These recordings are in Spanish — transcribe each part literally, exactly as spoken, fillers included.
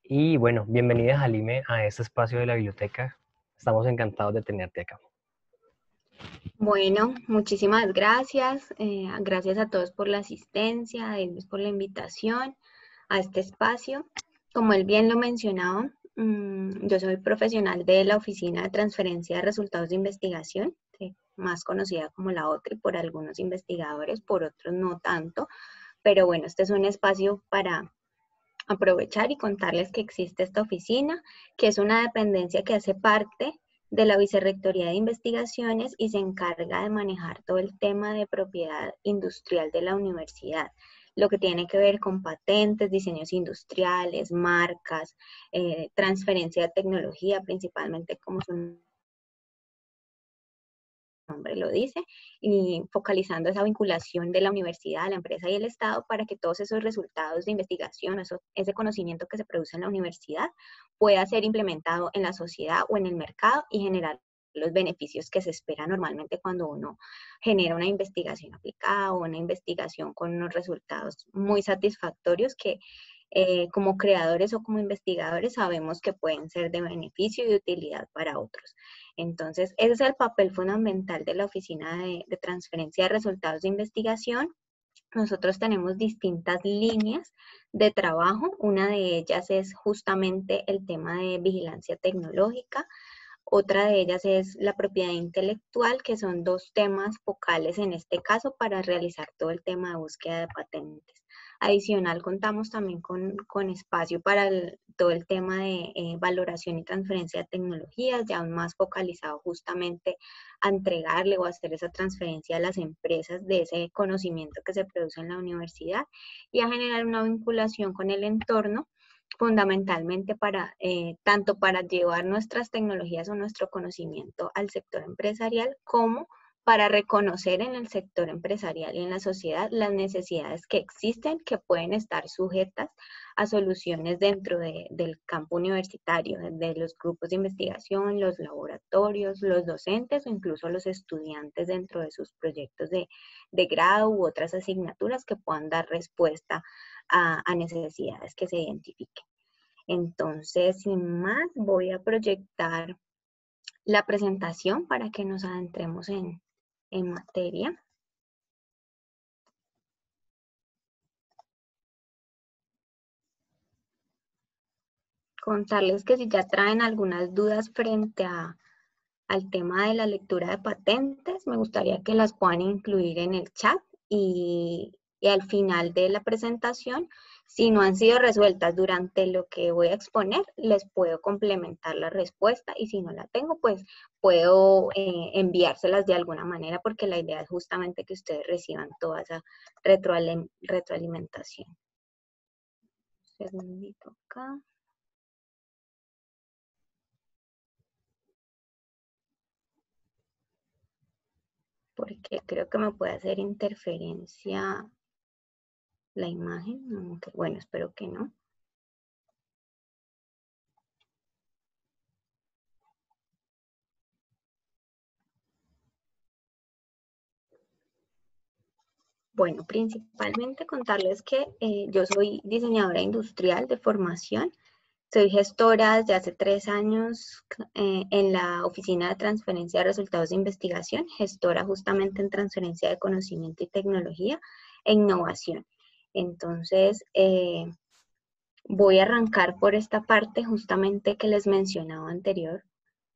Y bueno, bienvenida Jalime a este espacio de la biblioteca. Estamos encantados de tenerte acá. Bueno, muchísimas gracias. Eh, gracias a todos por la asistencia, a ellos por la invitación a este espacio. Como él bien lo mencionaba, mm, yo soy profesional de la Oficina de Transferencia de Resultados de Investigación, sí, más conocida como la O T R I por algunos investigadores, por otros no tanto. Pero bueno, este es un espacio para aprovechar y contarles que existe esta oficina, que es una dependencia que hace parte de la Vicerrectoría de Investigaciones y se encarga de manejar todo el tema de propiedad industrial de la universidad, lo que tiene que ver con patentes, diseños industriales, marcas, eh, transferencia de tecnología, principalmente como son nombre lo dice, y focalizando esa vinculación de la universidad, la empresa y el Estado para que todos esos resultados de investigación, eso, ese conocimiento que se produce en la universidad pueda ser implementado en la sociedad o en el mercado y generar los beneficios que se esperan normalmente cuando uno genera una investigación aplicada o una investigación con unos resultados muy satisfactorios que eh, como creadores o como investigadores sabemos que pueden ser de beneficio y de utilidad para otros. Entonces, ese es el papel fundamental de la Oficina de, de Transferencia de Resultados de Investigación. Nosotros tenemos distintas líneas de trabajo. Una de ellas es justamente el tema de vigilancia tecnológica. Otra de ellas es la propiedad intelectual, que son dos temas focales en este caso para realizar todo el tema de búsqueda de patentes. Adicional, contamos también con, con espacio para el, todo el tema de eh, valoración y transferencia de tecnologías, ya más focalizado justamente a entregarle o hacer esa transferencia a las empresas de ese conocimiento que se produce en la universidad y a generar una vinculación con el entorno fundamentalmente para, eh, tanto para llevar nuestras tecnologías o nuestro conocimiento al sector empresarial, como para reconocer en el sector empresarial y en la sociedad las necesidades que existen, que pueden estar sujetas a soluciones dentro de, del campo universitario, de los grupos de investigación, los laboratorios, los docentes o incluso los estudiantes dentro de sus proyectos de, de grado u otras asignaturas que puedan dar respuesta a, a necesidades que se identifiquen. Entonces, sin más, voy a proyectar la presentación para que nos adentremos en, en materia. Contarles que si ya traen algunas dudas frente a, al tema de la lectura de patentes, me gustaría que las puedan incluir en el chat y, y al final de la presentación, si no han sido resueltas durante lo que voy a exponer, les puedo complementar la respuesta y si no la tengo, pues puedo eh, enviárselas de alguna manera porque la idea es justamente que ustedes reciban toda esa retroalim retroalimentación. Un segundito acá. Porque creo que me puede hacer interferencia la imagen. Aunque, bueno, espero que no. Bueno, principalmente contarles que eh, yo soy diseñadora industrial de formación. Soy gestora desde hace tres años eh, en la Oficina de Transferencia de Resultados de Investigación, gestora justamente en transferencia de conocimiento y tecnología e innovación. Entonces, eh, voy a arrancar por esta parte justamente que les mencionaba anteriormente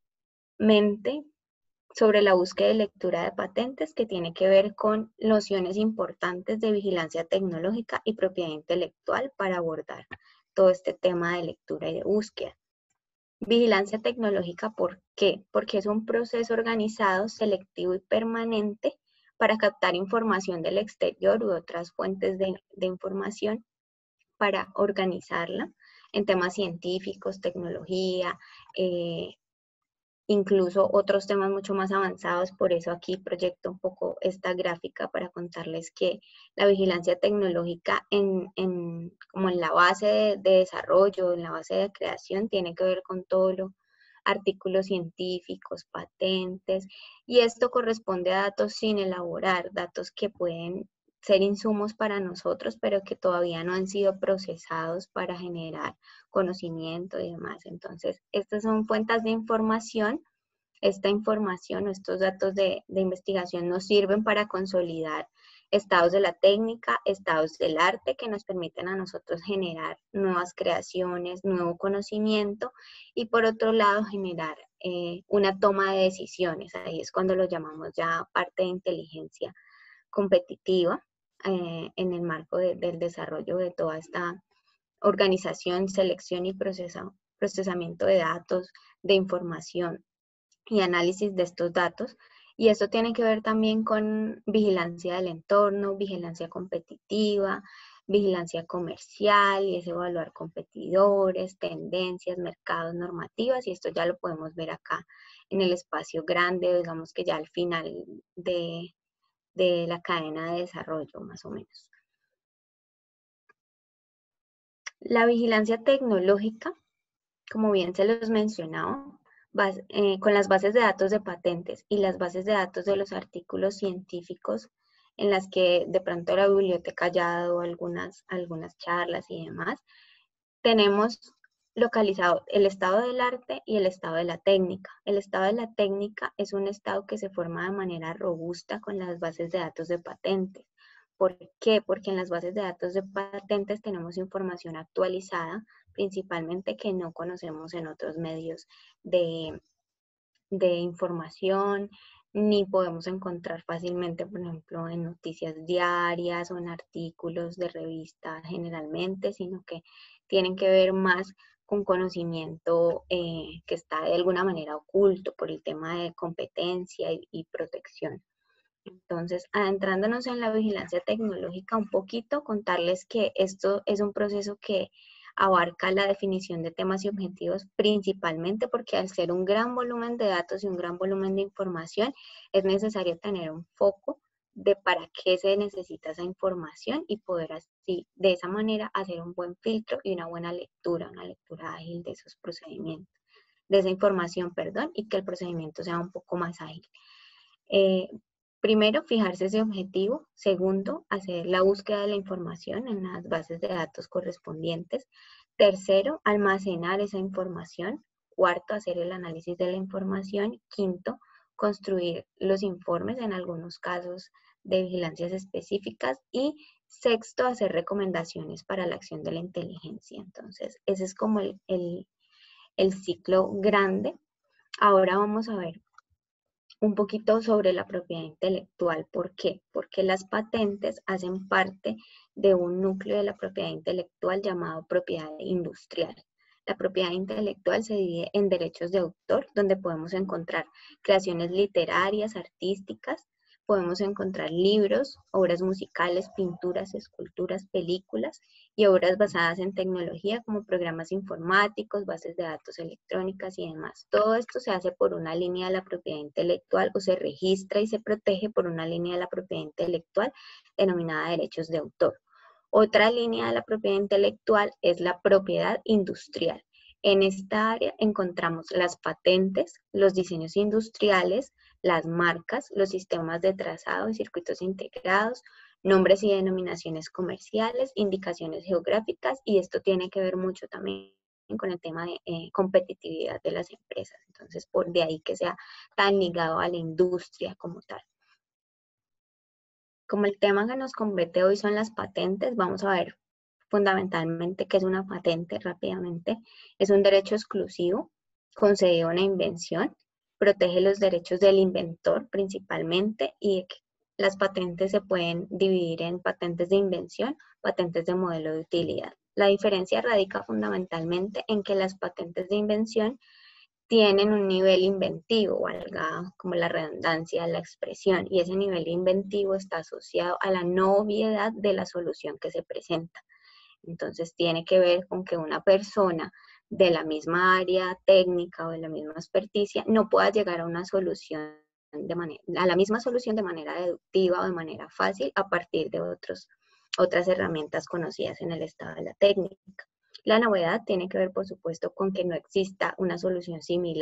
sobre la búsqueda y lectura de patentes que tiene que ver con nociones importantes de vigilancia tecnológica y propiedad intelectual para abordar todo este tema de lectura y de búsqueda. Vigilancia tecnológica, ¿por qué? Porque es un proceso organizado, selectivo y permanente para captar información del exterior u otras fuentes de, de información para organizarla en temas científicos, tecnología, eh, incluso otros temas mucho más avanzados. Por eso aquí proyecto un poco esta gráfica para contarles que la vigilancia tecnológica en, en, como en la base de, de desarrollo, en la base de creación, tiene que ver con todo lo artículos científicos, patentes, y esto corresponde a datos sin elaborar, datos que pueden ser insumos para nosotros, pero que todavía no han sido procesados para generar conocimiento y demás. Entonces, estas son fuentes de información. Esta información o estos datos de, de investigación nos sirven para consolidar estados de la técnica, estados del arte, que nos permiten a nosotros generar nuevas creaciones, nuevo conocimiento, y por otro lado generar eh, una toma de decisiones. Ahí es cuando lo llamamos ya parte de inteligencia competitiva, eh, en el marco de, del desarrollo de toda esta organización, selección y procesa, procesamiento de datos, de información y análisis de estos datos. Y esto tiene que ver también con vigilancia del entorno, vigilancia competitiva, vigilancia comercial, y es evaluar competidores, tendencias, mercados, normativas, y esto ya lo podemos ver acá en el espacio grande, digamos que ya al final de, de la cadena de desarrollo, más o menos. La vigilancia tecnológica, como bien se los mencionaba, bas, eh, con las bases de datos de patentes y las bases de datos de los artículos científicos en las que de pronto la biblioteca haya dado algunas, algunas charlas y demás, tenemos localizado el estado del arte y el estado de la técnica. El estado de la técnica es un estado que se forma de manera robusta con las bases de datos de patentes. ¿Por qué? Porque en las bases de datos de patentes tenemos información actualizada, principalmente que no conocemos en otros medios de, de información, ni podemos encontrar fácilmente, por ejemplo, en noticias diarias o en artículos de revista generalmente, sino que tienen que ver más con conocimiento eh, que está de alguna manera oculto por el tema de competencia y, y protección. Entonces, adentrándonos en la vigilancia tecnológica un poquito, contarles que esto es un proceso que abarca la definición de temas y objetivos, principalmente porque al ser un gran volumen de datos y un gran volumen de información, es necesario tener un foco de para qué se necesita esa información y poder así, de esa manera, hacer un buen filtro y una buena lectura, una lectura ágil de esos procedimientos, de esa información, perdón, y que el procedimiento sea un poco más ágil. Eh, Primero, fijarse ese objetivo. Segundo, hacer la búsqueda de la información en las bases de datos correspondientes. Tercero, almacenar esa información. Cuarto, hacer el análisis de la información. Quinto, construir los informes en algunos casos de vigilancias específicas. Y sexto, hacer recomendaciones para la acción de la inteligencia. Entonces, ese es como el, el, el ciclo grande. Ahora vamos a ver un poquito sobre la propiedad intelectual. ¿Por qué? Porque las patentes hacen parte de un núcleo de la propiedad intelectual llamado propiedad industrial. La propiedad intelectual se divide en derechos de autor, donde podemos encontrar creaciones literarias, artísticas, podemos encontrar libros, obras musicales, pinturas, esculturas, películas y obras basadas en tecnología como programas informáticos, bases de datos electrónicas y demás. Todo esto se hace por una línea de la propiedad intelectual o se registra y se protege por una línea de la propiedad intelectual denominada derechos de autor. Otra línea de la propiedad intelectual es la propiedad industrial. En esta área encontramos las patentes, los diseños industriales, las marcas, los sistemas de trazado y circuitos integrados, nombres y denominaciones comerciales, indicaciones geográficas, y esto tiene que ver mucho también con el tema de eh, competitividad de las empresas. Entonces, por de ahí que sea tan ligado a la industria como tal. Como el tema que nos compete hoy son las patentes, vamos a ver fundamentalmente qué es una patente rápidamente. Es un derecho exclusivo concedido a una invención, protege los derechos del inventor principalmente, y las patentes se pueden dividir en patentes de invención, patentes de modelo de utilidad. La diferencia radica fundamentalmente en que las patentes de invención tienen un nivel inventivo, valga como la redundancia de la expresión, y ese nivel inventivo está asociado a la novedad de la solución que se presenta. Entonces tiene que ver con que una persona de la misma área técnica o de la misma experticia no pueda llegar a una solución de manera, a la misma solución de manera deductiva o de manera fácil a partir de otros, otras herramientas conocidas en el estado de la técnica. La novedad tiene que ver, por supuesto, con que no exista una solución similar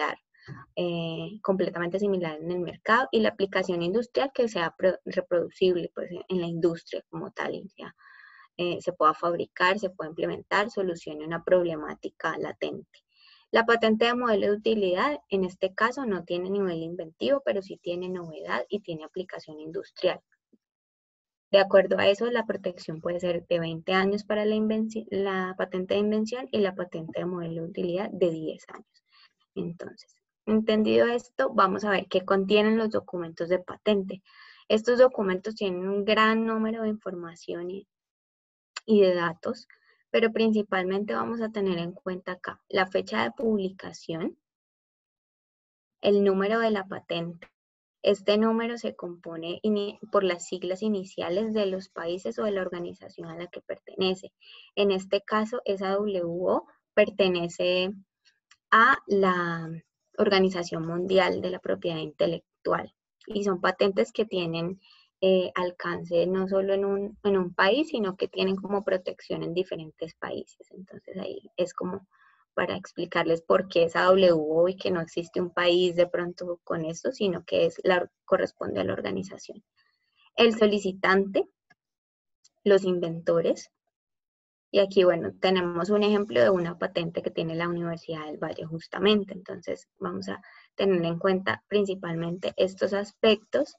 eh, completamente similar en el mercado, y la aplicación industrial que sea reproducible pues, en la industria como tal, ya, eh, se pueda fabricar, se pueda implementar, solucione una problemática latente. La patente de modelo de utilidad, en este caso, no tiene nivel inventivo, pero sí tiene novedad y tiene aplicación industrial. De acuerdo a eso, la protección puede ser de veinte años para la, la patente de invención y la patente de modelo de utilidad de diez años. Entonces, entendido esto, vamos a ver qué contienen los documentos de patente. Estos documentos tienen un gran número de información y, y de datos, pero principalmente vamos a tener en cuenta acá la fecha de publicación, el número de la patente. Este número se compone por las siglas iniciales de los países o de la organización a la que pertenece. En este caso, esa W O pertenece a la Organización Mundial de la Propiedad Intelectual y son patentes que tienen eh, alcance no solo en un, en un país, sino que tienen como protección en diferentes países. Entonces ahí es como para explicarles por qué esa W O y que no existe un país de pronto con esto, sino que es la, corresponde a la organización. El solicitante, los inventores, y aquí, bueno, tenemos un ejemplo de una patente que tiene la Universidad del Valle justamente, entonces vamos a tener en cuenta principalmente estos aspectos.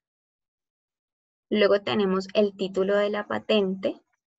Luego tenemos el título de la patente,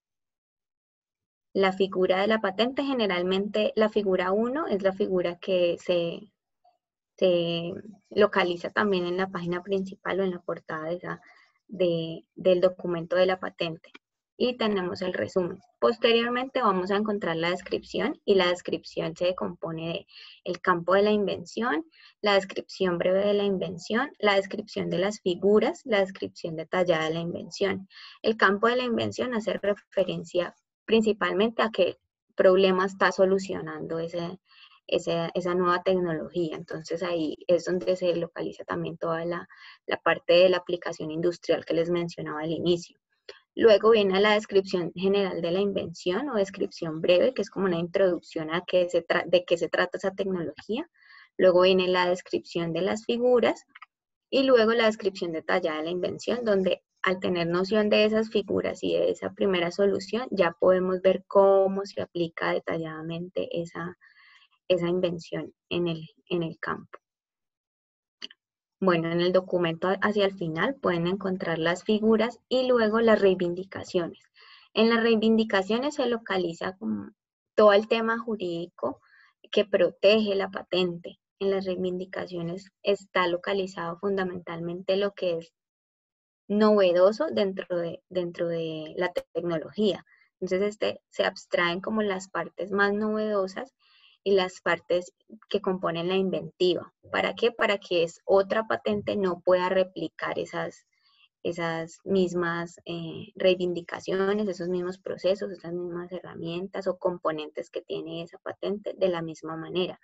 la figura de la patente, generalmente la figura uno es la figura que se, se localiza también en la página principal o en la portada de esa, de, del documento de la patente. Y tenemos el resumen. Posteriormente vamos a encontrar la descripción y la descripción se compone de el campo de la invención, la descripción breve de la invención, la descripción de las figuras, la descripción detallada de la invención. El campo de la invención hace referencia principalmente a qué problema está solucionando ese, ese, esa nueva tecnología. Entonces ahí es donde se localiza también toda la, la parte de la aplicación industrial que les mencionaba al inicio. Luego viene la descripción general de la invención o descripción breve, que es como una introducción a qué se de qué se trata esa tecnología. Luego viene la descripción de las figuras y luego la descripción detallada de la invención, donde al tener noción de esas figuras y de esa primera solución, ya podemos ver cómo se aplica detalladamente esa, esa invención en el, en el campo. Bueno, en el documento hacia el final pueden encontrar las figuras y luego las reivindicaciones. En las reivindicaciones se localiza como todo el tema jurídico que protege la patente. En las reivindicaciones está localizado fundamentalmente lo que es novedoso dentro de, dentro de la tecnología. Entonces, este, se abstraen como las partes más novedosas y las partes que componen la inventiva. ¿Para qué? Para que es otra patente no pueda replicar esas, esas mismas eh, reivindicaciones, esos mismos procesos, esas mismas herramientas o componentes que tiene esa patente de la misma manera.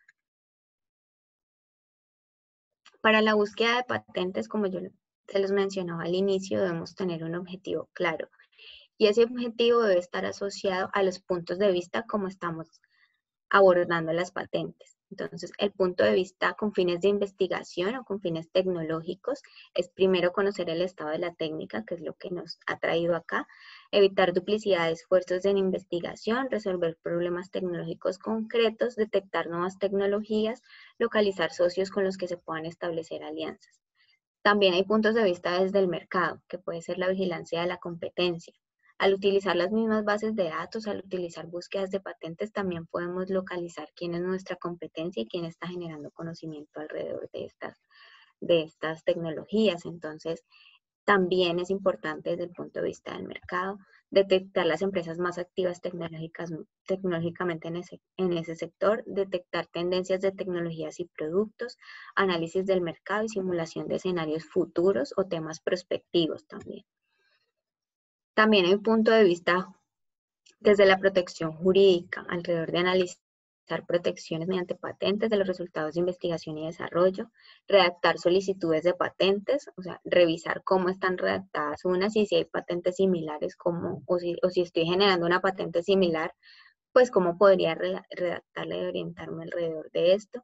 Para la búsqueda de patentes, como yo se los mencionaba al inicio, debemos tener un objetivo claro. Y ese objetivo debe estar asociado a los puntos de vista como estamos abordando las patentes. Entonces, el punto de vista con fines de investigación o con fines tecnológicos es primero conocer el estado de la técnica, que es lo que nos ha traído acá, evitar duplicidad de esfuerzos en investigación, resolver problemas tecnológicos concretos, detectar nuevas tecnologías, localizar socios con los que se puedan establecer alianzas. También hay puntos de vista desde el mercado, que puede ser la vigilancia de la competencia. Al utilizar las mismas bases de datos, al utilizar búsquedas de patentes, también podemos localizar quién es nuestra competencia y quién está generando conocimiento alrededor de estas, de estas tecnologías. Entonces, también es importante desde el punto de vista del mercado detectar las empresas más activas tecnológicas, tecnológicamente en ese, en ese sector, detectar tendencias de tecnologías y productos, análisis del mercado y simulación de escenarios futuros o temas prospectivos también. También hay un punto de vista desde la protección jurídica, alrededor de analizar protecciones mediante patentes de los resultados de investigación y desarrollo, redactar solicitudes de patentes, o sea, revisar cómo están redactadas unas y si hay patentes similares, cómo, o, si, o si estoy generando una patente similar, pues cómo podría redactarla y orientarme alrededor de esto.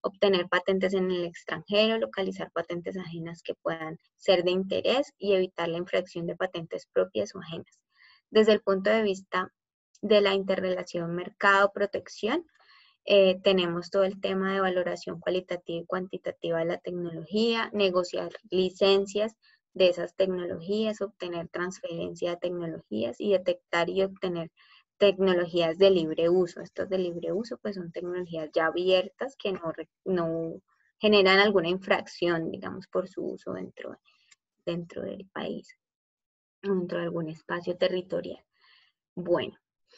obtener patentes en el extranjero, localizar patentes ajenas que puedan ser de interés y evitar la infracción de patentes propias o ajenas. Desde el punto de vista de la interrelación mercado-protección, eh, tenemos todo el tema de valoración cualitativa y cuantitativa de la tecnología, negociar licencias de esas tecnologías, obtener transferencia de tecnologías y detectar y obtener tecnologías de libre uso. Estas de libre uso pues son tecnologías ya abiertas que no, no generan alguna infracción, digamos, por su uso dentro, dentro del país, dentro de algún espacio territorial. Bueno,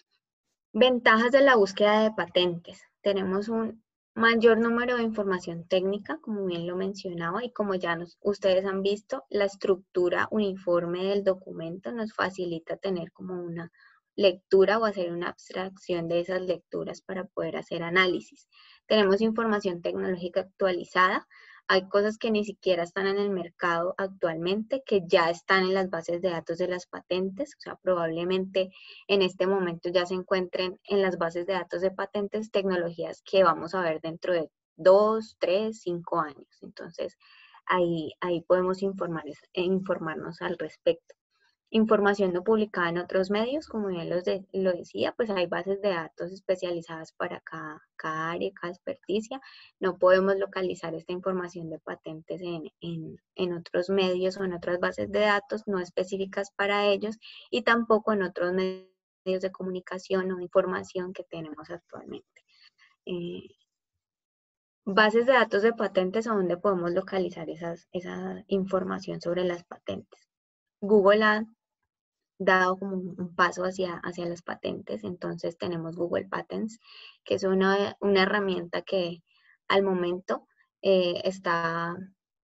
ventajas de la búsqueda de patentes. Tenemos un mayor número de información técnica, como bien lo mencionaba, y como ya nos, ustedes han visto, la estructura uniforme del documento nos facilita tener como una lectura o hacer una abstracción de esas lecturas para poder hacer análisis. Tenemos información tecnológica actualizada. Hay cosas que ni siquiera están en el mercado actualmente, que ya están en las bases de datos de las patentes, o sea, probablemente en este momento ya se encuentren en las bases de datos de patentes tecnologías que vamos a ver dentro de dos, tres, cinco años. Entonces, ahí, ahí podemos informar, informarnos al respecto. Información no publicada en otros medios, como bien los de, lo decía, pues hay bases de datos especializadas para cada, cada área, cada experticia. No podemos localizar esta información de patentes en, en, en otros medios o en otras bases de datos no específicas para ellos y tampoco en otros medios de comunicación o información que tenemos actualmente. Eh, bases de datos de patentes a donde podemos localizar esas, esa información sobre las patentes. Google ha dado como un paso hacia, hacia las patentes, entonces tenemos Google Patents, que es una, una herramienta que al momento eh, está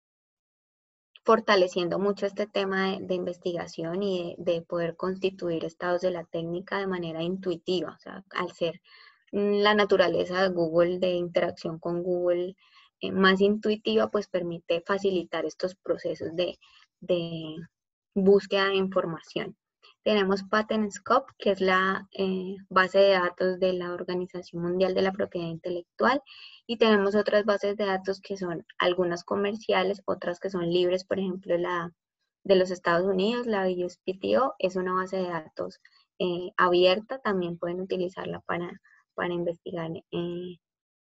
fortaleciendo mucho este tema de, de investigación y de, de poder constituir estados de la técnica de manera intuitiva, o sea, al ser la naturaleza de Google, de interacción con Google eh, más intuitiva, pues permite facilitar estos procesos de, de búsqueda de información. Tenemos PatentScope, que es la eh, base de datos de la Organización Mundial de la Propiedad Intelectual, y tenemos otras bases de datos que son algunas comerciales, otras que son libres, por ejemplo, la de los Estados Unidos, la U S P T O, es una base de datos eh, abierta, también pueden utilizarla para, para investigar eh,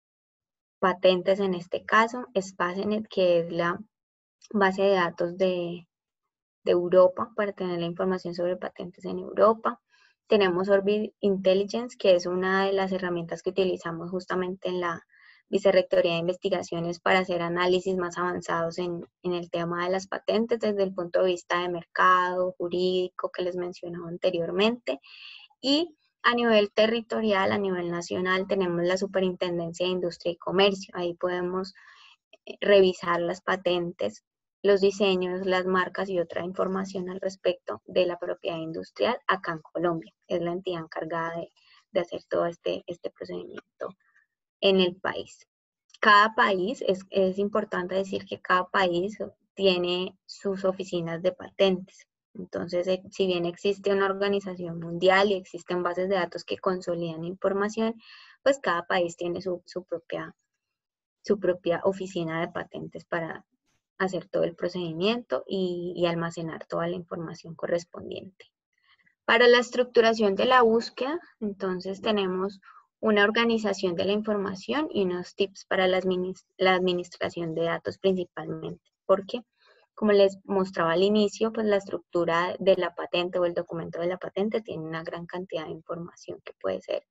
patentes en este caso. Spacenet, que es la base de datos de de Europa para tener la información sobre patentes en Europa. Tenemos Orbit Intelligence, que es una de las herramientas que utilizamos justamente en la Vicerrectoría de Investigaciones para hacer análisis más avanzados en, en el tema de las patentes desde el punto de vista de mercado, jurídico, que les mencionaba anteriormente. Y a nivel territorial, a nivel nacional, tenemos la Superintendencia de Industria y Comercio. Ahí podemos revisar las patentes, los diseños, las marcas y otra información al respecto de la propiedad industrial acá en Colombia. Es la entidad encargada de, de hacer todo este, este procedimiento en el país. Cada país, es, es importante decir que cada país tiene sus oficinas de patentes. Entonces, si bien existe una organización mundial y existen bases de datos que consolidan información, pues cada país tiene su, su propia su propia oficina de patentes para hacer todo el procedimiento y, y almacenar toda la información correspondiente. Para la estructuración de la búsqueda, entonces tenemos una organización de la información y unos tips para la, administ la administración de datos principalmente, porque como les mostraba al inicio, pues la estructura de la patente o el documento de la patente tiene una gran cantidad de información que puede ser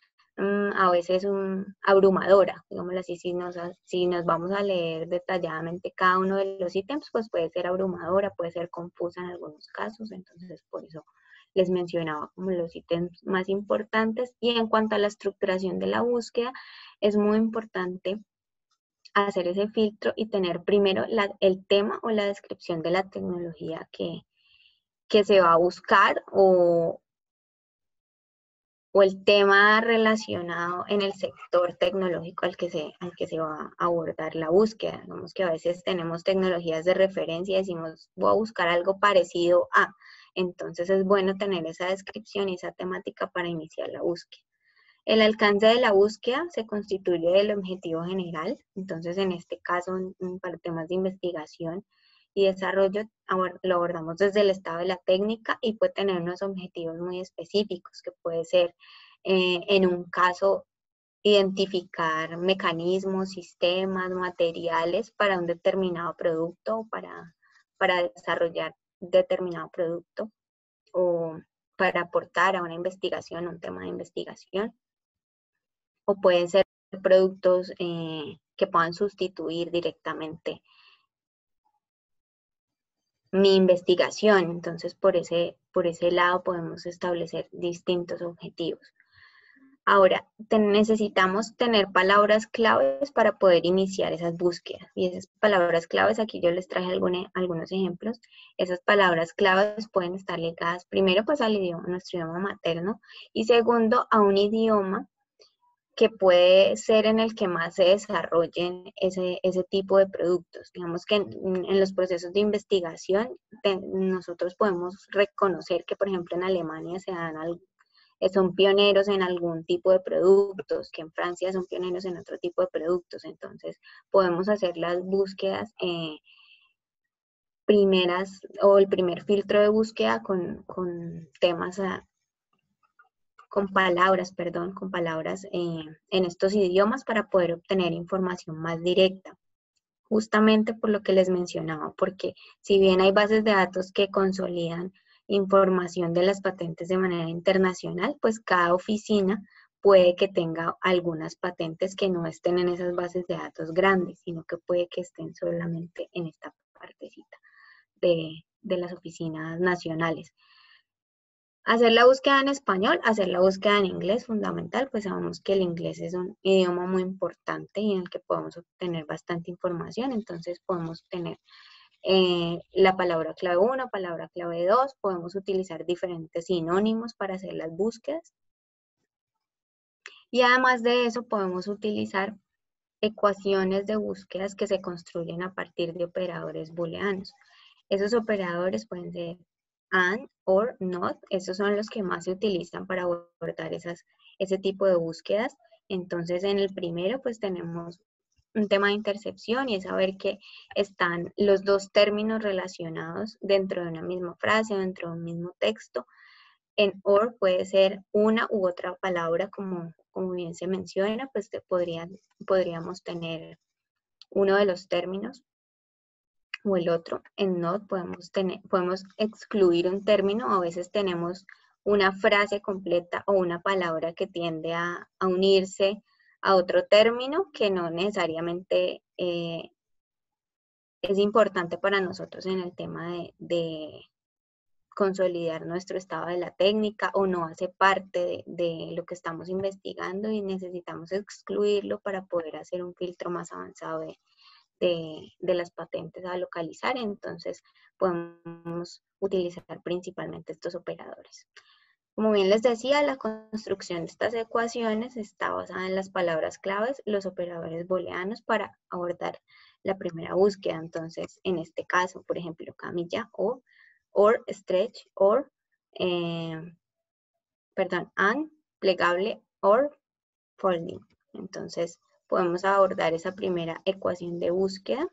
a veces un, abrumadora, digámoslo así, si nos, si nos vamos a leer detalladamente cada uno de los ítems, pues puede ser abrumadora, puede ser confusa en algunos casos, entonces por eso les mencionaba como los ítems más importantes. Y en cuanto a la estructuración de la búsqueda, es muy importante hacer ese filtro y tener primero la, el tema o la descripción de la tecnología que, que se va a buscar o o el tema relacionado en el sector tecnológico al que se, al que se va a abordar la búsqueda. Digamos que a veces tenemos tecnologías de referencia y decimos, voy a buscar algo parecido a, entonces es bueno tener esa descripción y esa temática para iniciar la búsqueda. El alcance de la búsqueda se constituye del objetivo general. Entonces, en este caso, para temas de investigación y desarrollo, lo abordamos desde el estado de la técnica y puede tener unos objetivos muy específicos, que puede ser, eh, en un caso, identificar mecanismos, sistemas, materiales para un determinado producto o para, para desarrollar determinado producto o para aportar a una investigación, un tema de investigación. O pueden ser productos eh, que puedan sustituir directamente mi investigación. Entonces, por ese, por ese lado podemos establecer distintos objetivos. Ahora, te, necesitamos tener palabras claves para poder iniciar esas búsquedas. Y esas palabras claves, aquí yo les traje alguna, algunos ejemplos. Esas palabras claves pueden estar ligadas primero pues al idioma, nuestro idioma materno, y segundo a un idioma que puede ser en el que más se desarrollen ese, ese tipo de productos. Digamos que en, en los procesos de investigación te, nosotros podemos reconocer que, por ejemplo, en Alemania se dan algo, son pioneros en algún tipo de productos, que en Francia son pioneros en otro tipo de productos. Entonces, podemos hacer las búsquedas eh, primeras o el primer filtro de búsqueda con, con temas, a, con palabras, perdón, con palabras eh, en estos idiomas para poder obtener información más directa. Justamente por lo que les mencionaba, porque si bien hay bases de datos que consolidan información de las patentes de manera internacional, pues cada oficina puede que tenga algunas patentes que no estén en esas bases de datos grandes, sino que puede que estén solamente en esta partecita de, de las oficinas nacionales. Hacer la búsqueda en español, hacer la búsqueda en inglés, fundamental, pues sabemos que el inglés es un idioma muy importante y en el que podemos obtener bastante información. Entonces podemos tener eh, la palabra clave uno, palabra clave dos, podemos utilizar diferentes sinónimos para hacer las búsquedas. Y además de eso podemos utilizar ecuaciones de búsquedas que se construyen a partir de operadores booleanos. Esos operadores pueden ser and, or, not. Esos son los que más se utilizan para abordar esas, ese tipo de búsquedas. Entonces, en el primero, pues tenemos un tema de intercepción y es saber que están los dos términos relacionados dentro de una misma frase o dentro de un mismo texto. En or puede ser una u otra palabra, como, como bien se menciona, pues te podrían, podríamos tener uno de los términos o el otro. En not podemos, tener, podemos excluir un término, a veces tenemos una frase completa o una palabra que tiende a, a unirse a otro término que no necesariamente eh, es importante para nosotros en el tema de, de consolidar nuestro estado de la técnica o no hace parte de, de lo que estamos investigando y necesitamos excluirlo para poder hacer un filtro más avanzado de, De, de las patentes a localizar. Entonces podemos utilizar principalmente estos operadores. Como bien les decía, la construcción de estas ecuaciones está basada en las palabras claves, los operadores booleanos para abordar la primera búsqueda. Entonces, en este caso, por ejemplo, camilla o, or, stretch, or, eh, perdón, and, plegable, or, folding. Entonces, podemos abordar esa primera ecuación de búsqueda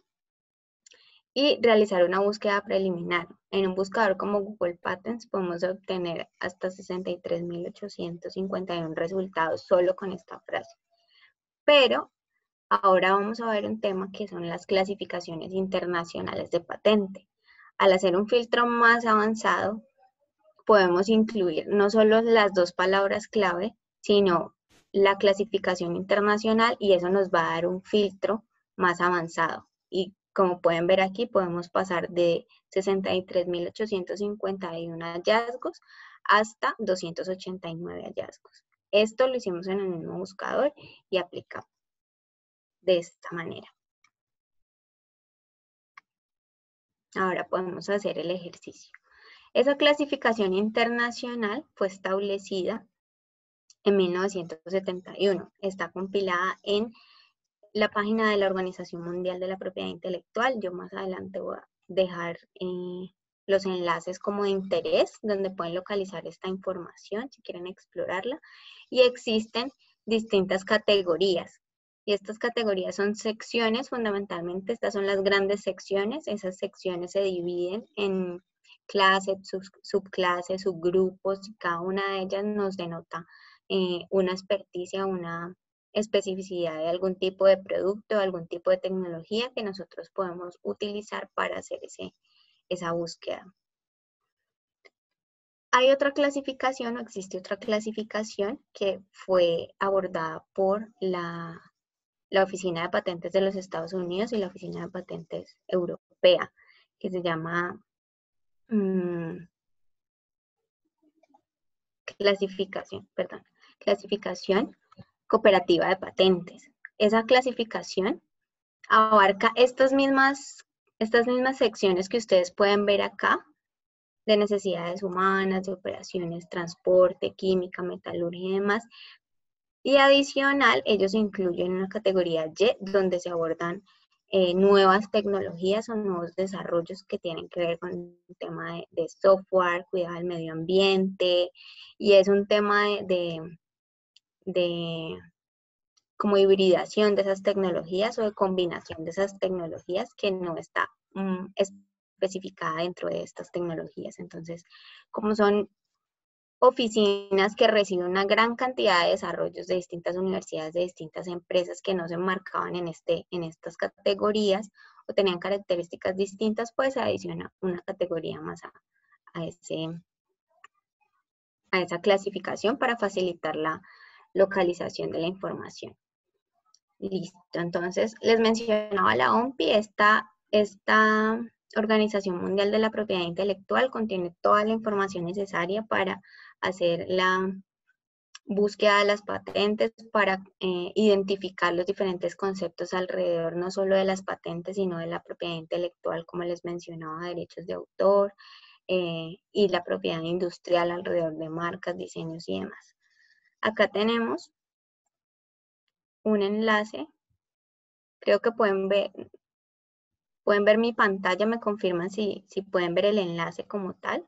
y realizar una búsqueda preliminar. En un buscador como Google Patents podemos obtener hasta sesenta y tres mil ochocientos cincuenta y uno resultados solo con esta frase. Pero ahora vamos a ver un tema que son las clasificaciones internacionales de patente. Al hacer un filtro más avanzado, podemos incluir no solo las dos palabras clave, sino la clasificación internacional y eso nos va a dar un filtro más avanzado. Y como pueden ver aquí, podemos pasar de sesenta y tres mil ochocientos cincuenta y uno hallazgos hasta doscientos ochenta y nueve hallazgos. Esto lo hicimos en el mismo buscador y aplicamos de esta manera. Ahora podemos hacer el ejercicio. Esa clasificación internacional fue establecida en mil novecientos setenta y uno. Está compilada en la página de la Organización Mundial de la Propiedad Intelectual. Yo más adelante voy a dejar eh, los enlaces como de interés, donde pueden localizar esta información si quieren explorarla. Y existen distintas categorías. Y estas categorías son secciones, fundamentalmente, estas son las grandes secciones. Esas secciones se dividen en clases, sub, subclases, subgrupos, y cada una de ellas nos denota eh, una experticia, una especificidad de algún tipo de producto, algún tipo de tecnología que nosotros podemos utilizar para hacer ese, esa búsqueda. Hay otra clasificación, o existe otra clasificación que fue abordada por la, la Oficina de Patentes de los Estados Unidos y la Oficina de Patentes Europea, que se llama mmm, clasificación, perdón, clasificación cooperativa de patentes. Esa clasificación abarca estas mismas, estas mismas secciones que ustedes pueden ver acá, de necesidades humanas, de operaciones, transporte, química, metalurgia y demás. Y adicional, ellos incluyen una categoría Y, donde se abordan eh, nuevas tecnologías o nuevos desarrollos que tienen que ver con el tema de, de software, cuidado del medio ambiente, y es un tema de, de, de como hibridación de esas tecnologías o de combinación de esas tecnologías que no está um, especificada dentro de estas tecnologías. Entonces, como son oficinas que reciben una gran cantidad de desarrollos de distintas universidades, de distintas empresas que no se enmarcaban en, este, en estas categorías o tenían características distintas, pues se adiciona una categoría más a, a, ese, a esa clasificación para facilitar la localización de la información. Listo, entonces les mencionaba la O M P I, esta, esta Organización Mundial de la Propiedad Intelectual contiene toda la información necesaria para hacer la búsqueda de las patentes, para eh, identificar los diferentes conceptos alrededor no solo de las patentes, sino de la propiedad intelectual, como les mencionaba, derechos de autor eh, y la propiedad industrial alrededor de marcas, diseños y demás. Acá tenemos un enlace. Creo que pueden ver, pueden ver mi pantalla, me confirman si, si pueden ver el enlace como tal.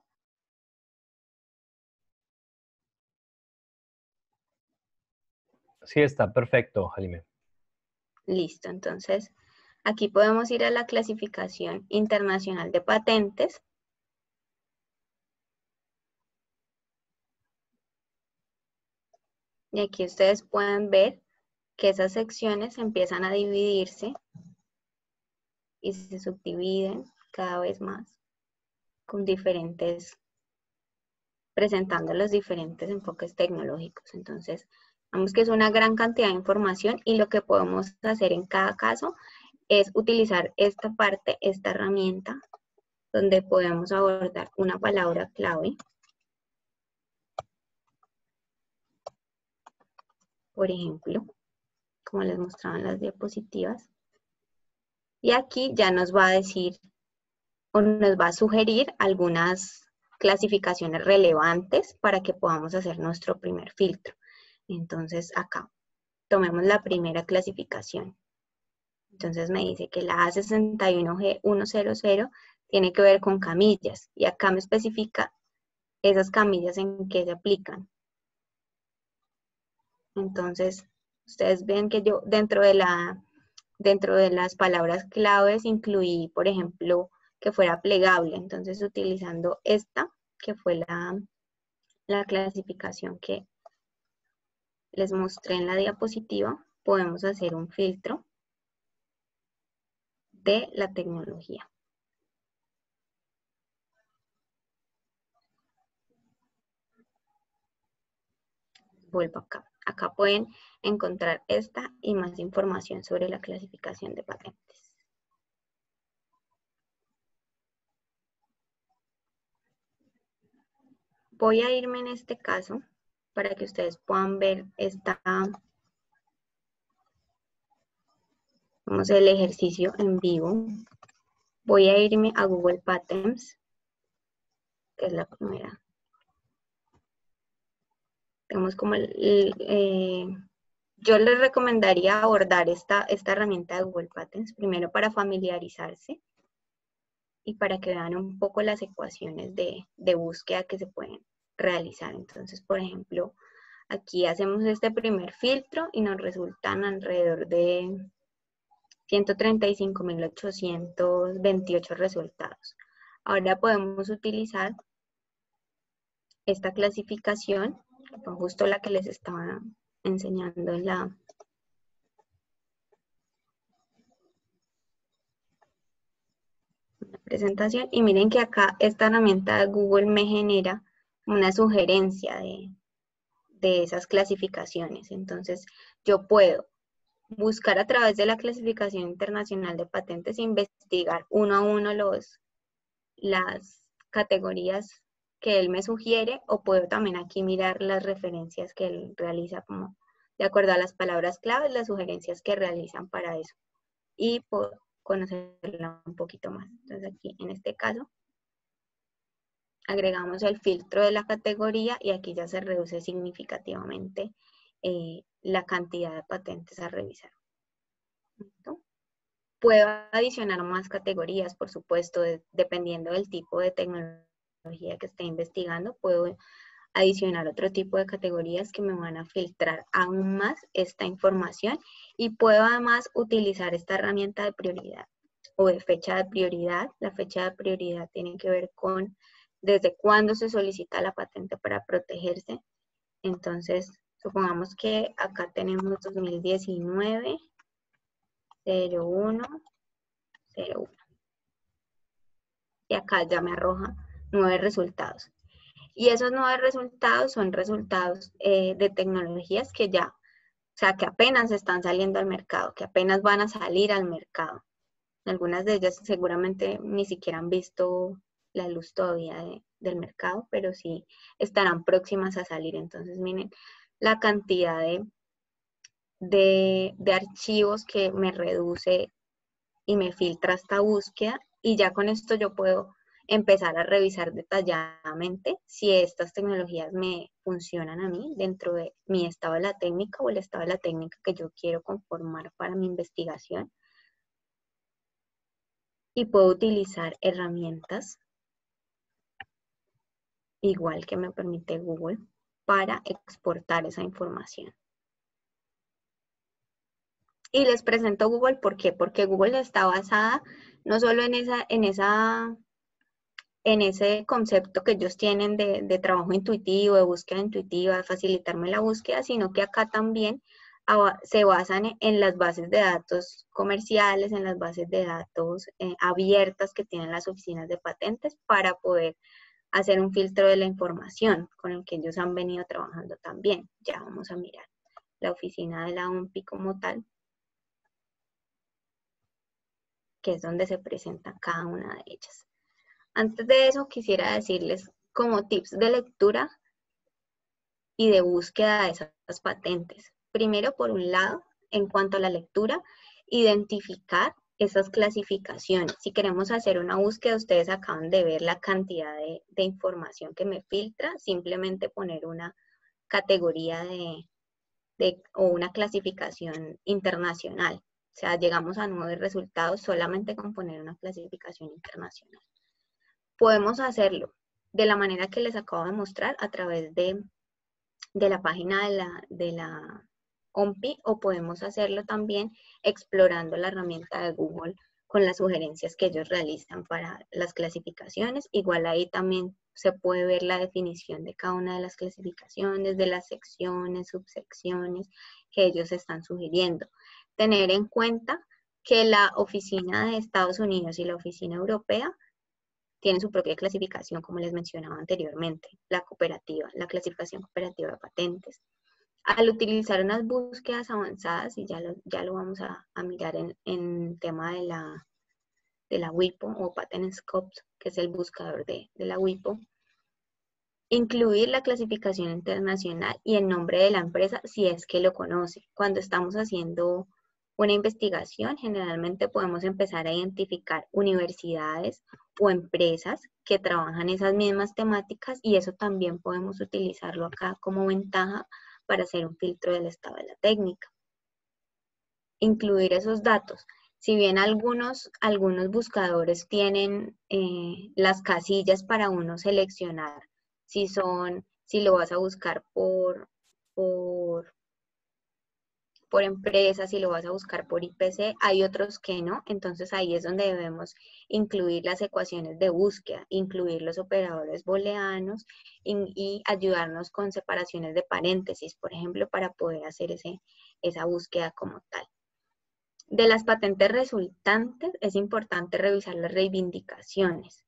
Sí, está perfecto, Jalime. Listo, entonces aquí podemos ir a la clasificación internacional de patentes. Y aquí ustedes pueden ver que esas secciones empiezan a dividirse y se subdividen cada vez más con diferentes, presentando los diferentes enfoques tecnológicos. Entonces, vemos que es una gran cantidad de información y lo que podemos hacer en cada caso es utilizar esta parte, esta herramienta, donde podemos abordar una palabra clave. Por ejemplo, como les mostraba en las diapositivas. Y aquí ya nos va a decir o nos va a sugerir algunas clasificaciones relevantes para que podamos hacer nuestro primer filtro. Entonces acá, tomemos la primera clasificación. Entonces me dice que la A sesenta y uno G ciento tiene que ver con camillas y acá me especifica esas camillas en que se aplican. Entonces, ustedes ven que yo dentro de, la, dentro de las palabras claves incluí, por ejemplo, que fuera plegable. Entonces, utilizando esta, que fue la, la clasificación que les mostré en la diapositiva, podemos hacer un filtro de la tecnología. Vuelvo acá. Acá pueden encontrar esta y más información sobre la clasificación de patentes. Voy a irme en este caso para que ustedes puedan ver esta, vamos a el ejercicio en vivo. Voy a irme a Google Patents, que es la primera. Tenemos como el, el eh, yo les recomendaría abordar esta, esta herramienta de Google Patents, primero para familiarizarse y para que vean un poco las ecuaciones de, de búsqueda que se pueden realizar. Entonces, por ejemplo, aquí hacemos este primer filtro y nos resultan alrededor de ciento treinta y cinco mil ochocientos veintiocho resultados. Ahora podemos utilizar esta clasificación, que fue justo la que les estaba enseñando en la, presentación. Y miren que acá esta herramienta de Google me genera una sugerencia de, de esas clasificaciones. Entonces, yo puedo buscar a través de la clasificación internacional de patentes, investigar uno a uno los, las categorías que él me sugiere, o puedo también aquí mirar las referencias que él realiza como de acuerdo a las palabras claves, las sugerencias que realizan para eso. Y puedo conocerla un poquito más. Entonces aquí en este caso agregamos el filtro de la categoría y aquí ya se reduce significativamente eh, la cantidad de patentes a revisar. ¿Listo? Puedo adicionar más categorías, por supuesto, de, dependiendo del tipo de tecnología que esté investigando, puedo adicionar otro tipo de categorías que me van a filtrar aún más esta información y puedo además utilizar esta herramienta de prioridad o de fecha de prioridad. La fecha de prioridad tiene que ver con desde cuándo se solicita la patente para protegerse. Entonces, supongamos que acá tenemos dos mil diecinueve, cero uno, cero uno. Y acá ya me arroja nueve resultados. Y esos nueve resultados son resultados eh, de tecnologías que ya, o sea, que apenas están saliendo al mercado, que apenas van a salir al mercado. Algunas de ellas seguramente ni siquiera han visto la luz todavía de, del mercado, pero sí estarán próximas a salir. Entonces, miren la cantidad de, de, de archivos que me reduce y me filtra esta búsqueda, y ya con esto yo puedo empezar a revisar detalladamente si estas tecnologías me funcionan a mí dentro de mi estado de la técnica o el estado de la técnica que yo quiero conformar para mi investigación. Y puedo utilizar herramientas, igual que me permite Google, para exportar esa información. Y les presento Google, ¿por qué? Porque Google está basada no solo en esa, en esa, en ese concepto que ellos tienen de, de trabajo intuitivo, de búsqueda intuitiva, de facilitarme la búsqueda, sino que acá también se basan en las bases de datos comerciales, en las bases de datos eh, abiertas que tienen las oficinas de patentes para poder hacer un filtro de la información con el que ellos han venido trabajando también. Ya vamos a mirar la oficina de la O M P I como tal, que es donde se presenta cada una de ellas. Antes de eso, quisiera decirles como tips de lectura y de búsqueda de esas patentes. Primero, por un lado, en cuanto a la lectura, identificar esas clasificaciones. Si queremos hacer una búsqueda, ustedes acaban de ver la cantidad de, de información que me filtra, simplemente poner una categoría de, de, o una clasificación internacional. O sea, llegamos a nueve resultados solamente con poner una clasificación internacional. Podemos hacerlo de la manera que les acabo de mostrar a través de, de la página de la, de la O M P I, o podemos hacerlo también explorando la herramienta de Google con las sugerencias que ellos realizan para las clasificaciones. Igual ahí también se puede ver la definición de cada una de las clasificaciones, de las secciones, subsecciones que ellos están sugiriendo. Tener en cuenta que la oficina de Estados Unidos y la oficina europea tienen su propia clasificación, como les mencionaba anteriormente, la cooperativa, la clasificación cooperativa de patentes. Al utilizar unas búsquedas avanzadas, y ya lo, ya lo vamos a, a mirar en, en tema de la, de la WIPO o Patent Scopes, que es el buscador de, de la WIPO, incluir la clasificación internacional y el nombre de la empresa si es que lo conoce. Cuando estamos haciendo una investigación, generalmente podemos empezar a identificar universidades o empresas que trabajan esas mismas temáticas, y eso también podemos utilizarlo acá como ventaja para hacer un filtro del estado de la técnica. Incluir esos datos. Si bien algunos, algunos buscadores tienen eh, las casillas para uno seleccionar si son, si lo vas a buscar por, por, por empresa, si lo vas a buscar por I P C, hay otros que no, entonces ahí es donde debemos incluir las ecuaciones de búsqueda, incluir los operadores booleanos y, y ayudarnos con separaciones de paréntesis, por ejemplo, para poder hacer ese, esa búsqueda como tal. De las patentes resultantes, es importante revisar las reivindicaciones.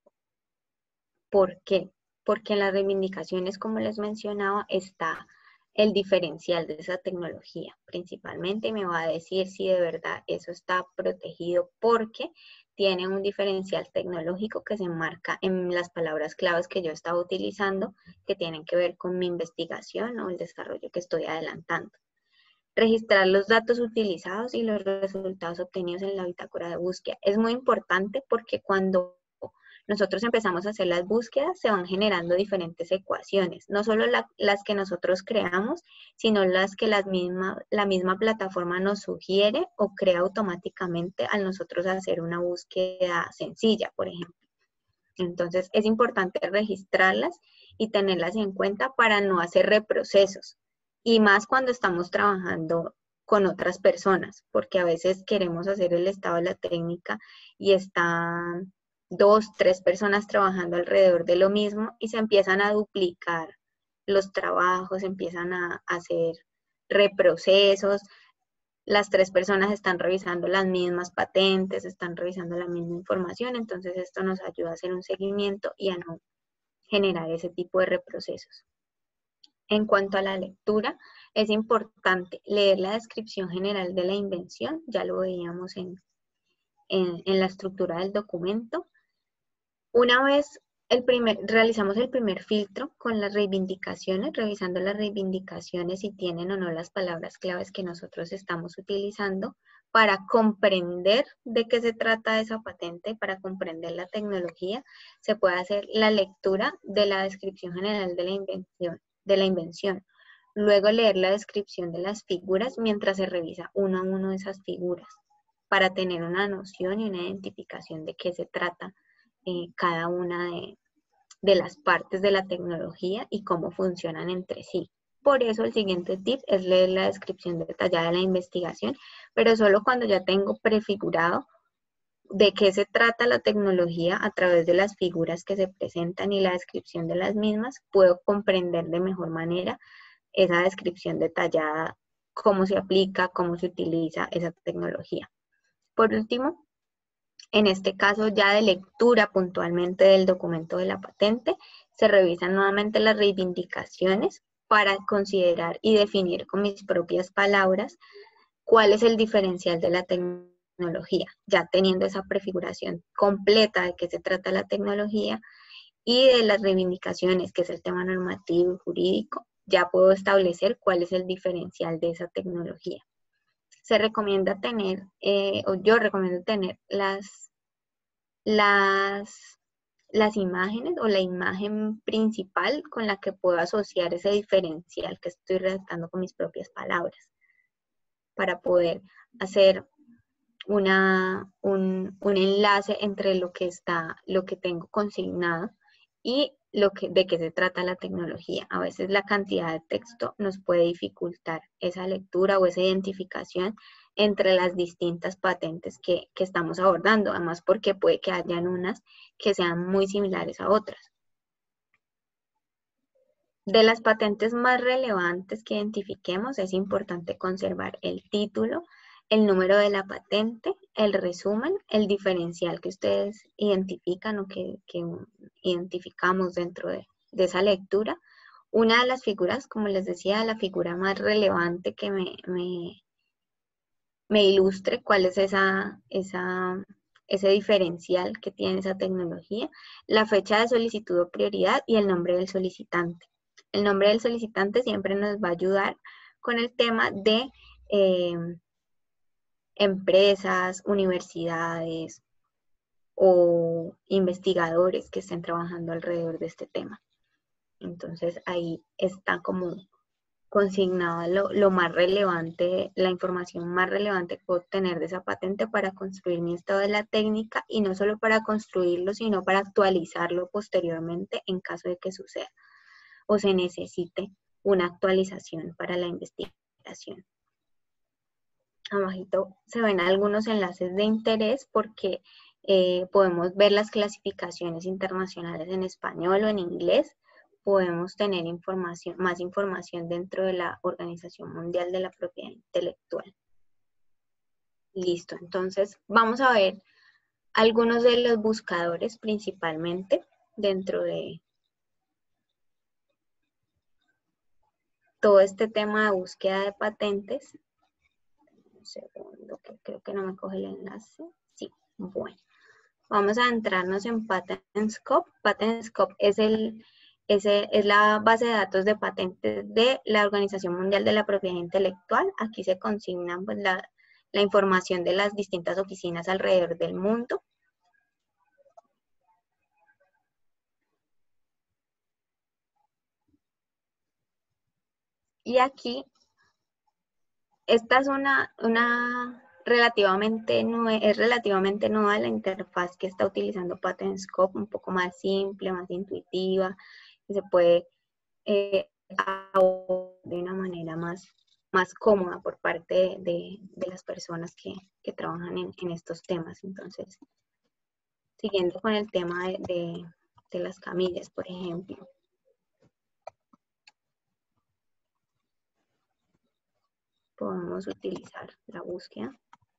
¿Por qué? Porque en las reivindicaciones, como les mencionaba, está el diferencial de esa tecnología. Principalmente me va a decir si de verdad eso está protegido porque tiene un diferencial tecnológico que se enmarca en las palabras claves que yo estaba utilizando, que tienen que ver con mi investigación o el desarrollo que estoy adelantando. Registrar los datos utilizados y los resultados obtenidos en la bitácora de búsqueda. Es muy importante porque cuando nosotros empezamos a hacer las búsquedas, se van generando diferentes ecuaciones, no solo la, las que nosotros creamos, sino las que las misma, la misma plataforma nos sugiere o crea automáticamente al nosotros hacer una búsqueda sencilla, por ejemplo. Entonces, es importante registrarlas y tenerlas en cuenta para no hacer reprocesos. Y más cuando estamos trabajando con otras personas, porque a veces queremos hacer el estado de la técnica y están dos, tres personas trabajando alrededor de lo mismo y se empiezan a duplicar los trabajos, empiezan a hacer reprocesos. Las tres personas están revisando las mismas patentes, están revisando la misma información, entonces esto nos ayuda a hacer un seguimiento y a no generar ese tipo de reprocesos. En cuanto a la lectura, es importante leer la descripción general de la invención, ya lo veíamos en, en, en la estructura del documento. Una vez el primer, realizamos el primer filtro con las reivindicaciones, revisando las reivindicaciones si tienen o no las palabras claves que nosotros estamos utilizando para comprender de qué se trata esa patente, para comprender la tecnología, se puede hacer la lectura de la descripción general de la invención. de la invención. Luego leer la descripción de las figuras mientras se revisa uno a uno de esas figuras para tener una noción y una identificación de qué se trata eh, cada una de, de las partes de la tecnología y cómo funcionan entre sí. Por eso el siguiente tip es leer la descripción detallada de la investigación, pero solo cuando ya tengo prefigurado de qué se trata la tecnología a través de las figuras que se presentan y la descripción de las mismas, puedo comprender de mejor manera esa descripción detallada, cómo se aplica, cómo se utiliza esa tecnología. Por último, en este caso ya de lectura puntualmente del documento de la patente, se revisan nuevamente las reivindicaciones para considerar y definir con mis propias palabras cuál es el diferencial de la tecnología. tecnología, ya teniendo esa prefiguración completa de qué se trata la tecnología y de las reivindicaciones, que es el tema normativo y jurídico, ya puedo establecer cuál es el diferencial de esa tecnología. Se recomienda tener, eh, o yo recomiendo tener las, las, las imágenes o la imagen principal con la que puedo asociar ese diferencial que estoy redactando con mis propias palabras, para poder hacer Una, un, un enlace entre lo que está, lo que tengo consignado y lo que, de qué se trata la tecnología. A veces la cantidad de texto nos puede dificultar esa lectura o esa identificación entre las distintas patentes que, que estamos abordando, además porque puede que hayan unas que sean muy similares a otras. De las patentes más relevantes que identifiquemos, es importante conservar el título, el número de la patente, el resumen, el diferencial que ustedes identifican o que, que identificamos dentro de, de esa lectura. Una de las figuras, como les decía, la figura más relevante que me, me, me ilustre cuál es esa, esa, ese diferencial que tiene esa tecnología, la fecha de solicitud o prioridad y el nombre del solicitante. El nombre del solicitante siempre nos va a ayudar con el tema de eh, empresas, universidades o investigadores que estén trabajando alrededor de este tema. Entonces ahí está como consignaba lo, lo más relevante, la información más relevante que puedo obtener de esa patente para construir mi estado de la técnica, y no solo para construirlo, sino para actualizarlo posteriormente en caso de que suceda o se necesite una actualización para la investigación. Abajito se ven algunos enlaces de interés porque eh, podemos ver las clasificaciones internacionales en español o en inglés. Podemos tener información, más información dentro de la Organización Mundial de la Propiedad Intelectual. Listo, entonces vamos a ver algunos de los buscadores principalmente dentro de todo este tema de búsqueda de patentes. Un segundo, que creo que no me coge el enlace. Sí, bueno. Vamos a entrarnos en PatentScope. PatentScope es, el, es, el, es la base de datos de patentes de la Organización Mundial de la Propiedad Intelectual. Aquí se consignan pues, la, la información de las distintas oficinas alrededor del mundo. Y aquí, esta es una, una relativamente nueva, es relativamente nueva la interfaz que está utilizando PatentScope, un poco más simple, más intuitiva, y se puede eh, de una manera más, más cómoda por parte de, de, de las personas que, que trabajan en, en estos temas. Entonces, siguiendo con el tema de, de, de las camillas, por ejemplo. Podemos utilizar la búsqueda.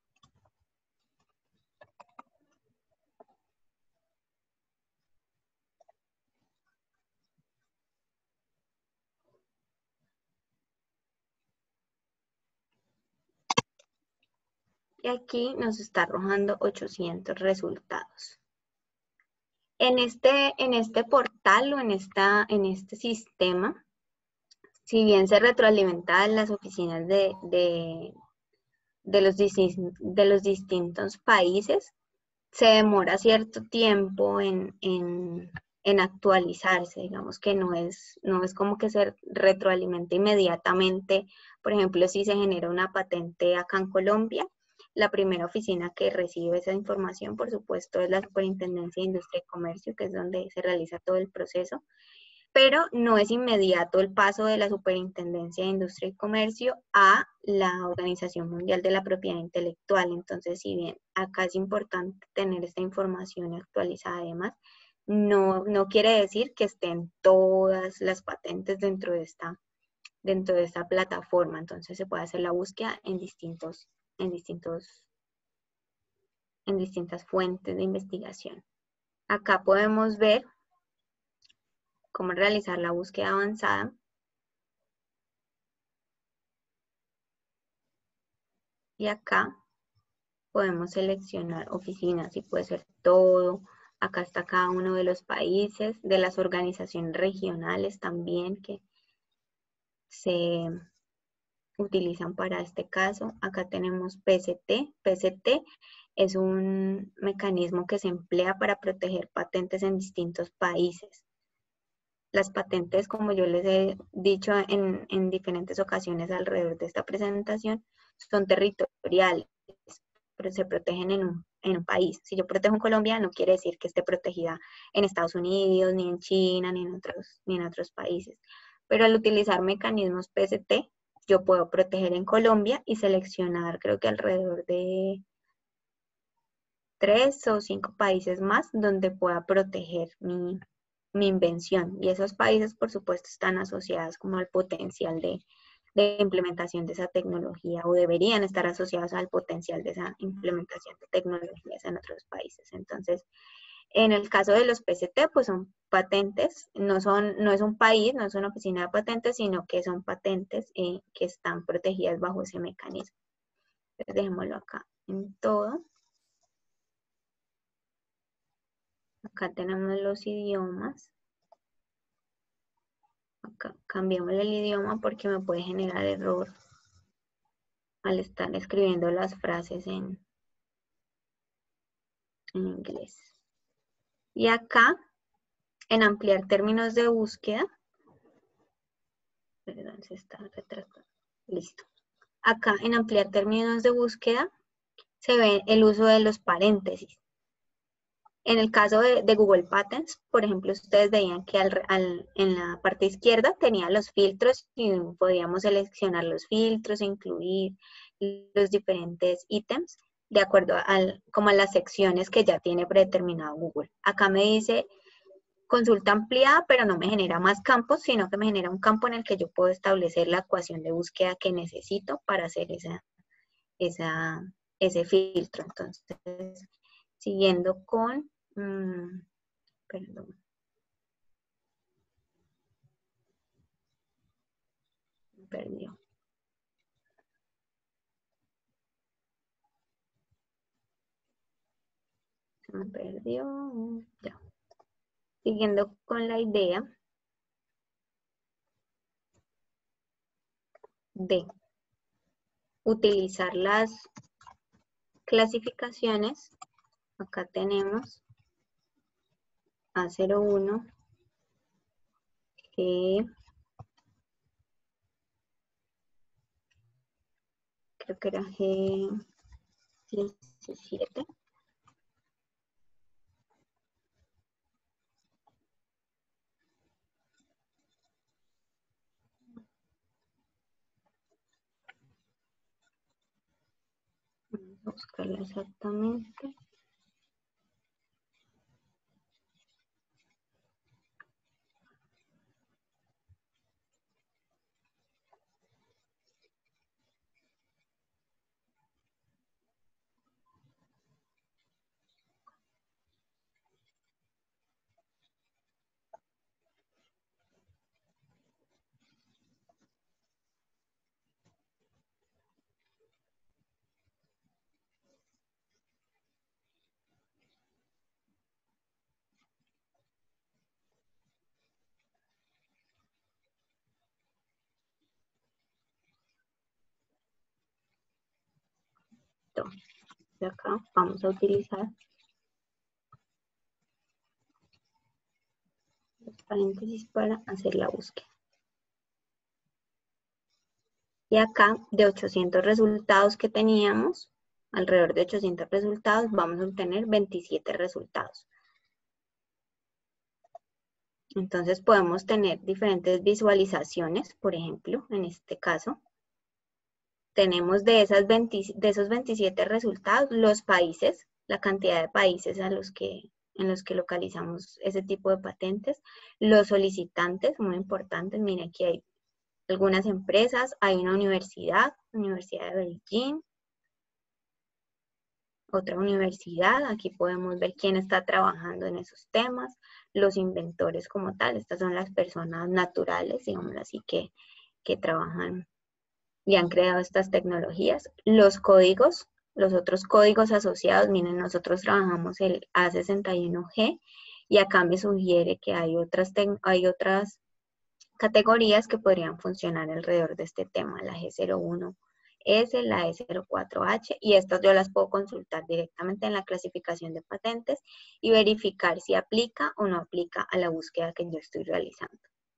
Y aquí nos está arrojando ochocientos resultados. En este, en este portal o en, esta, en este sistema, si bien se retroalimentan las oficinas de, de, de, los, de los distintos países, se demora cierto tiempo en, en, en actualizarse, digamos que no es, no es como que se retroalimenta inmediatamente. Por ejemplo, si se genera una patente acá en Colombia, la primera oficina que recibe esa información, por supuesto, es la Superintendencia de Industria y Comercio, que es donde se realiza todo el proceso, pero no es inmediato el paso de la Superintendencia de Industria y Comercio a la Organización Mundial de la Propiedad Intelectual. Entonces, si bien acá es importante tener esta información actualizada además, no, no quiere decir que estén todas las patentes dentro de esta, dentro de esta plataforma. Entonces, se puede hacer la búsqueda en distintos, en distintos, en distintas fuentes de investigación. Acá podemos ver cómo realizar la búsqueda avanzada. Y acá podemos seleccionar oficinas y puede ser todo. Acá está cada uno de los países, de las organizaciones regionales también que se utilizan para este caso. Acá tenemos P C T. P C T es un mecanismo que se emplea para proteger patentes en distintos países. Las patentes, como yo les he dicho en, en diferentes ocasiones alrededor de esta presentación, son territoriales, pero se protegen en un, en un país. Si yo protejo en Colombia, no quiere decir que esté protegida en Estados Unidos, ni en China, ni en otros, ni en otros países. Pero al utilizar mecanismos P C T, yo puedo proteger en Colombia y seleccionar, creo que alrededor de tres o cinco países más donde pueda proteger mi, mi invención. Y esos países, por supuesto, están asociados como al potencial de, de implementación de esa tecnología, o deberían estar asociados al potencial de esa implementación de tecnologías en otros países. Entonces, en el caso de los P C T, pues son patentes, no, son, no es un país, no es una oficina de patentes, sino que son patentes eh, que están protegidas bajo ese mecanismo. Entonces, dejémoslo acá en todo. Acá tenemos los idiomas. Acá cambiamos el idioma porque me puede generar error al estar escribiendo las frases en, en inglés. Y acá, en ampliar términos de búsqueda, Perdón, se está retrasando. Listo. Acá en ampliar términos de búsqueda se ve el uso de los paréntesis. En el caso de, de Google Patents, por ejemplo, ustedes veían que al, al, en la parte izquierda tenía los filtros y podíamos seleccionar los filtros e incluir los diferentes ítems de acuerdo al, como a las secciones que ya tiene predeterminado Google. Acá me dice consulta ampliada, pero no me genera más campos, sino que me genera un campo en el que yo puedo establecer la ecuación de búsqueda que necesito para hacer esa, esa, ese filtro. Entonces, siguiendo con, mmm, perdón, me perdió. Se me perdió, ya. Siguiendo con la idea de utilizar las clasificaciones, acá tenemos A cero uno, G, creo que era G diecisiete. Vamos a buscarla exactamente. Entonces, de acá vamos a utilizar los paréntesis para hacer la búsqueda. Y acá, de ochocientos resultados que teníamos, alrededor de ochocientos resultados, vamos a obtener veintisiete resultados. Entonces podemos tener diferentes visualizaciones, por ejemplo, en este caso. Tenemos de, esas veinte, de esos veintisiete resultados, los países, la cantidad de países a los que, en los que localizamos ese tipo de patentes, los solicitantes, muy importantes, miren aquí hay algunas empresas, hay una universidad, Universidad de Beijing, otra universidad, aquí podemos ver quién está trabajando en esos temas, los inventores como tal, estas son las personas naturales, digamos así, que, que trabajan y han creado estas tecnologías. Los códigos, los otros códigos asociados, miren, nosotros trabajamos el A sesenta y uno G y acá me sugiere que hay otras, hay otras categorías que podrían funcionar alrededor de este tema, la G cero uno S, la E cero cuatro H, y estas yo las puedo consultar directamente en la clasificación de patentes y verificar si aplica o no aplica a la búsqueda que yo estoy realizando.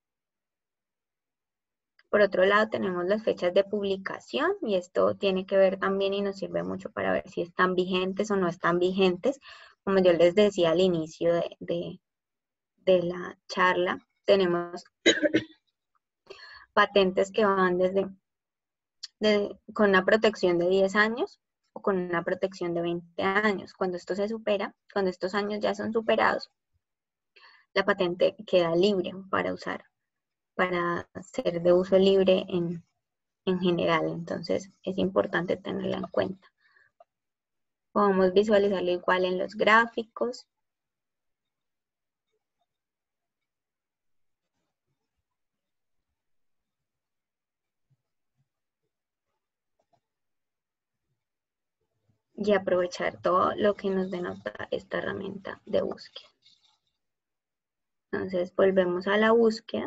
Por otro lado, tenemos las fechas de publicación y esto tiene que ver también y nos sirve mucho para ver si están vigentes o no están vigentes. Como yo les decía al inicio de, de, de la charla, tenemos patentes que van desde de, con una protección de diez años o con una protección de veinte años. Cuando esto se supera, cuando estos años ya son superados, la patente queda libre para usar, para ser de uso libre en, en general. Entonces es importante tenerla en cuenta. Podemos visualizarlo igual en los gráficos. Y aprovechar todo lo que nos denota esta herramienta de búsqueda. Entonces volvemos a la búsqueda.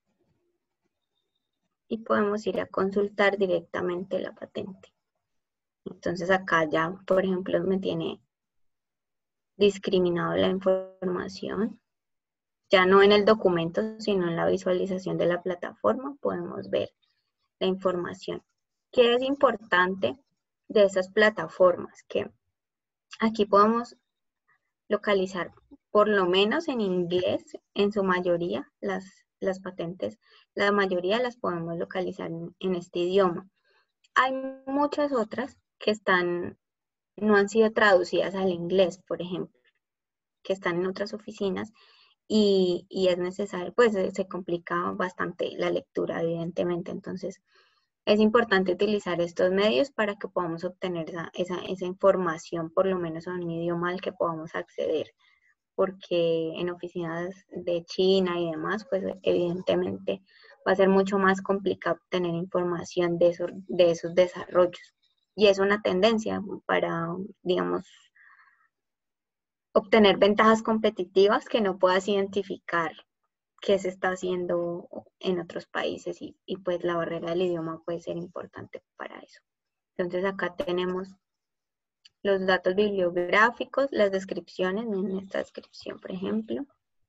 Y podemos ir a consultar directamente la patente. Entonces acá ya, por ejemplo, me tiene discriminado la información. Ya no en el documento, sino en la visualización de la plataforma podemos ver la información. ¿Qué es importante de esas plataformas? Que aquí podemos localizar, por lo menos en inglés, en su mayoría, las, las patentes, la mayoría las podemos localizar en, en este idioma. Hay muchas otras que están, no han sido traducidas al inglés, por ejemplo, que están en otras oficinas y, y es necesario, pues se, se complica bastante la lectura, evidentemente. Entonces, es importante utilizar estos medios para que podamos obtener esa, esa, esa información, por lo menos en un idioma al que podamos acceder, porque en oficinas de China y demás, pues evidentemente va a ser mucho más complicado obtener información de esos, de esos desarrollos. Y es una tendencia para, digamos, obtener ventajas competitivas que no puedas identificar qué se está haciendo en otros países y, y pues la barrera del idioma puede ser importante para eso. Entonces acá tenemos los datos bibliográficos, las descripciones, en esta descripción, por ejemplo.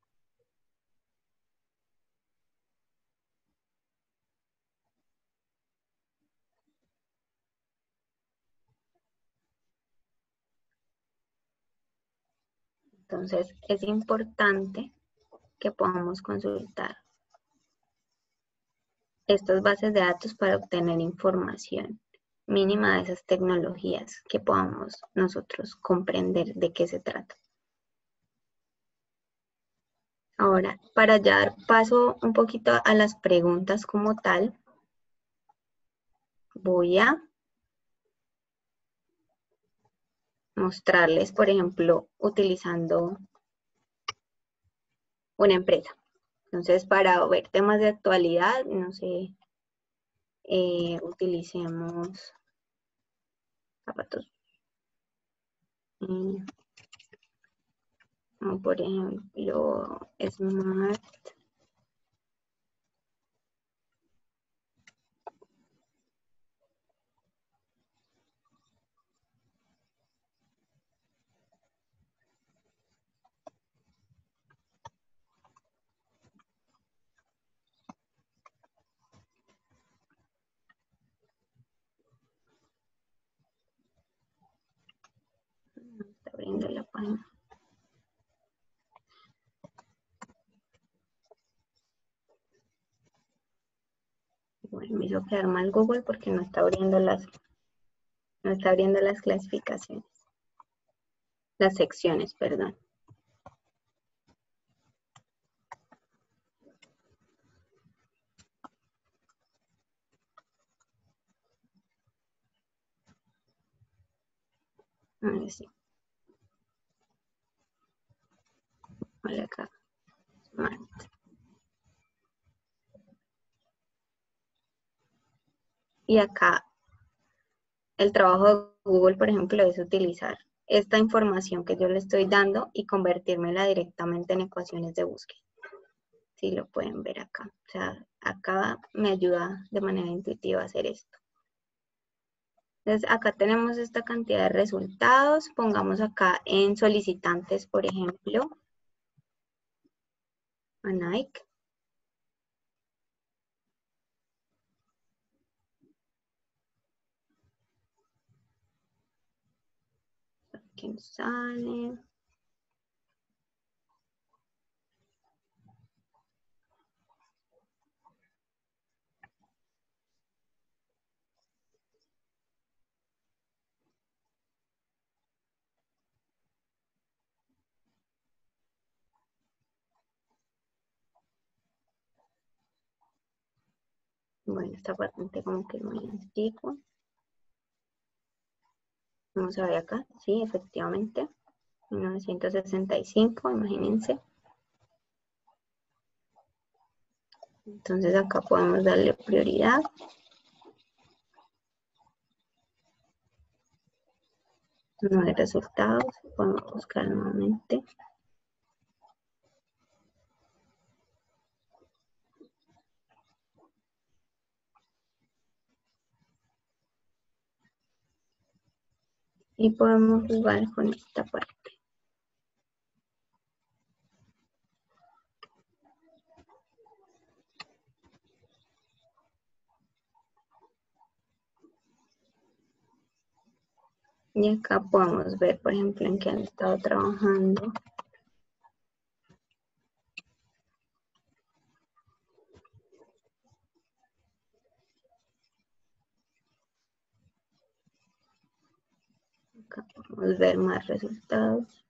Entonces es importante que podamos consultar estas bases de datos para obtener información mínima de esas tecnologías que podamos nosotros comprender de qué se trata. Ahora, para ya dar paso un poquito a las preguntas como tal, voy a mostrarles, por ejemplo, utilizando una empresa. Entonces, para ver temas de actualidad, no sé, eh, utilicemos zapatos. Eh, como por ejemplo, Smart. Está abriendo la página. Bueno, me hizo quedar mal Google porque no está abriendo las, no está abriendo las clasificaciones. Las secciones, perdón. Ahora sí. Vale, acá. Smart. Y acá el trabajo de Google, por ejemplo, es utilizar esta información que yo le estoy dando y convertírmela directamente en ecuaciones de búsqueda. Sí, lo pueden ver acá. O sea, acá me ayuda de manera intuitiva a hacer esto. Entonces, acá tenemos esta cantidad de resultados. Pongamos acá en solicitantes, por ejemplo, a Nike. ¿Quién sale? Bueno, esta patente como que es muy antigua. Vamos a ver acá. Sí, efectivamente. mil novecientos sesenta y cinco, imagínense. Entonces acá podemos darle prioridad. No hay resultados. Podemos buscar nuevamente. y podemos jugar con esta parte. Y acá podemos ver, por ejemplo, en qué han estado trabajando. Acá podemos ver más resultados.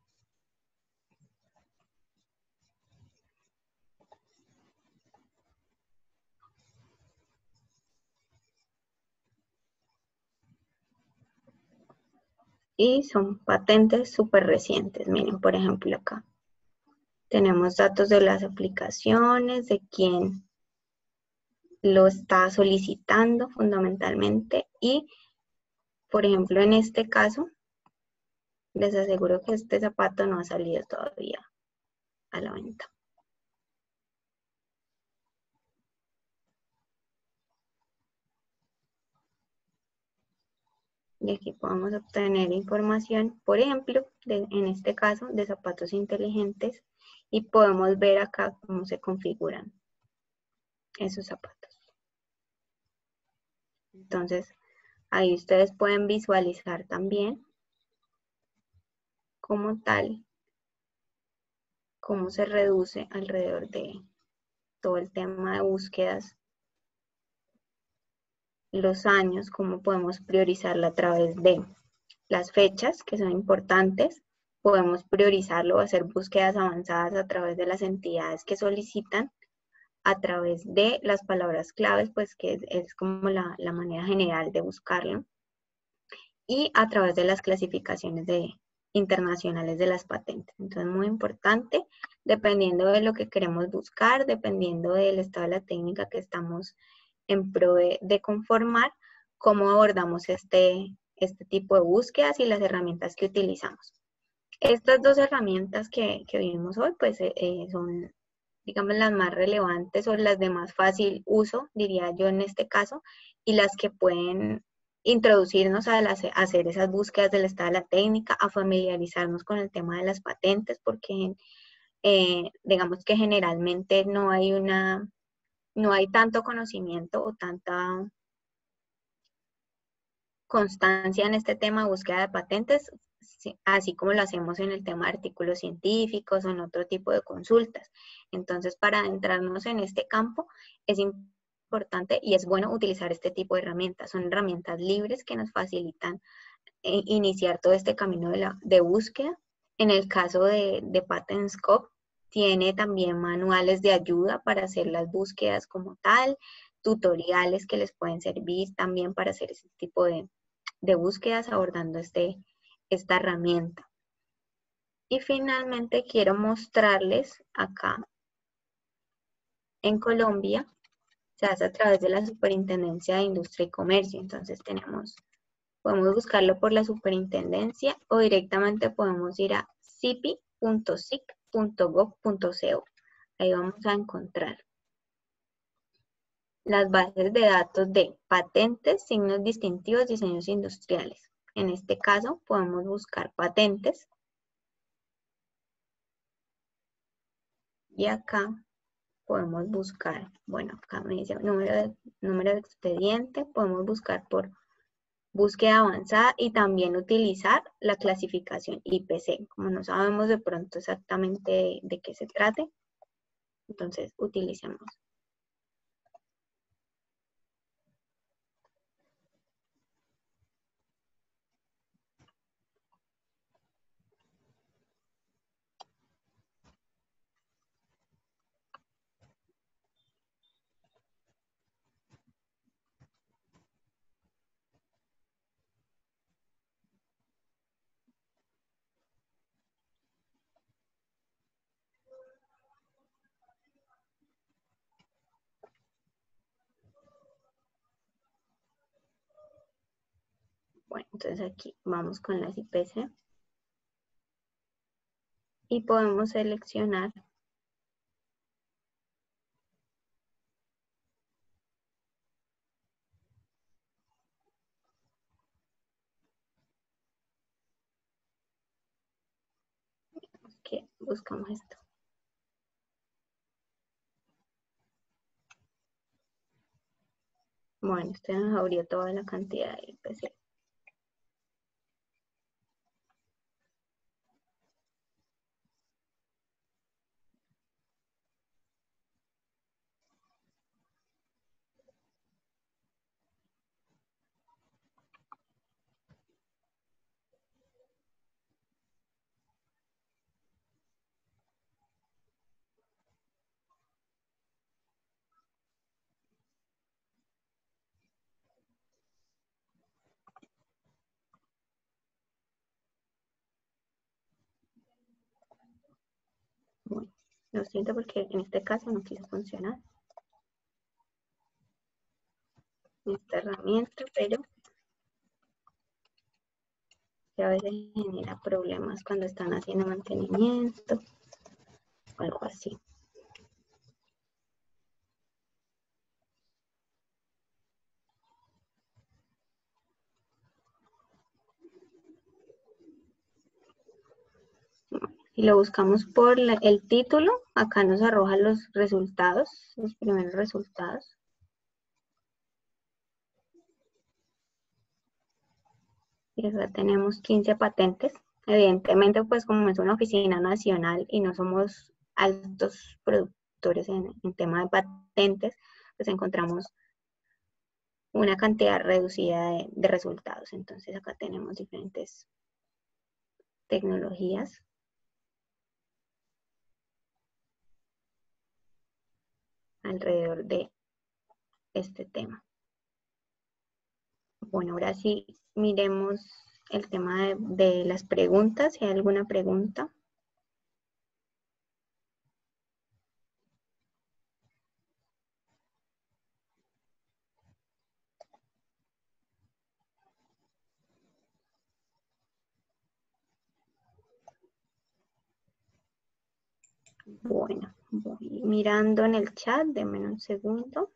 Y son patentes súper recientes. Miren, por ejemplo, acá tenemos datos de las aplicaciones, de quién lo está solicitando fundamentalmente. Y, por ejemplo, en este caso, les aseguro que este zapato no ha salido todavía a la venta. Y aquí podemos obtener información, por ejemplo, de, en este caso, de zapatos inteligentes. Y podemos ver acá cómo se configuran esos zapatos. Entonces, ahí ustedes pueden visualizar también como tal, cómo se reduce alrededor de todo el tema de búsquedas, los años, cómo podemos priorizarlo a través de las fechas, que son importantes. Podemos priorizarlo, hacer búsquedas avanzadas a través de las entidades que solicitan, a través de las palabras claves, pues que es, es como la, la manera general de buscarlo, y a través de las clasificaciones de, internacionales de las patentes. Entonces, muy importante, dependiendo de lo que queremos buscar, dependiendo del estado de la técnica que estamos en pro de, de conformar, cómo abordamos este, este tipo de búsquedas y las herramientas que utilizamos. Estas dos herramientas que, que vimos hoy, pues eh, eh, son, digamos, las más relevantes o las de más fácil uso, diría yo en este caso, y las que pueden introducirnos a, las, a hacer esas búsquedas del estado de la técnica, a familiarizarnos con el tema de las patentes, porque eh, digamos que generalmente no hay una, no hay tanto conocimiento o tanta constancia en este tema de búsqueda de patentes, así como lo hacemos en el tema de artículos científicos o en otro tipo de consultas. Entonces, para adentrarnos en este campo, es importante y es bueno utilizar este tipo de herramientas. Son herramientas libres que nos facilitan eh, iniciar todo este camino de, la, de búsqueda. En el caso de, de PatentScope, tiene también manuales de ayuda para hacer las búsquedas como tal, tutoriales que les pueden servir también para hacer ese tipo de, de búsquedas abordando este, esta herramienta. Y finalmente quiero mostrarles acá en Colombia, se hace a través de la Superintendencia de Industria y Comercio. Entonces tenemos, podemos buscarlo por la Superintendencia o directamente podemos ir a sipi punto sic punto gov punto co. Ahí vamos a encontrar las bases de datos de patentes, signos distintivos, diseños industriales. En este caso podemos buscar patentes. Y acá podemos buscar, bueno, acá me dice número de, número de expediente, podemos buscar por búsqueda avanzada y también utilizar la clasificación I P C. Como no sabemos de pronto exactamente de, de qué se trate, entonces utilicemos. Bueno, entonces aquí vamos con las I P C y podemos seleccionar buscamos esto. Bueno, usted nos abrió toda la cantidad de I P C. Bueno, lo siento porque en este caso no quiso funcionar esta herramienta, pero que a veces genera problemas cuando están haciendo mantenimiento o algo así. Si lo buscamos por la, el título, acá nos arroja los resultados, los primeros resultados. Y acá tenemos quince patentes. Evidentemente, pues como es una oficina nacional y no somos altos productores en, en tema de patentes, pues encontramos una cantidad reducida de, de resultados. Entonces acá tenemos diferentes tecnologías. Alrededor de este tema. Bueno, ahora sí miremos el tema de, de las preguntas, si hay alguna pregunta. Bueno, voy mirando en el chat, denme un segundo.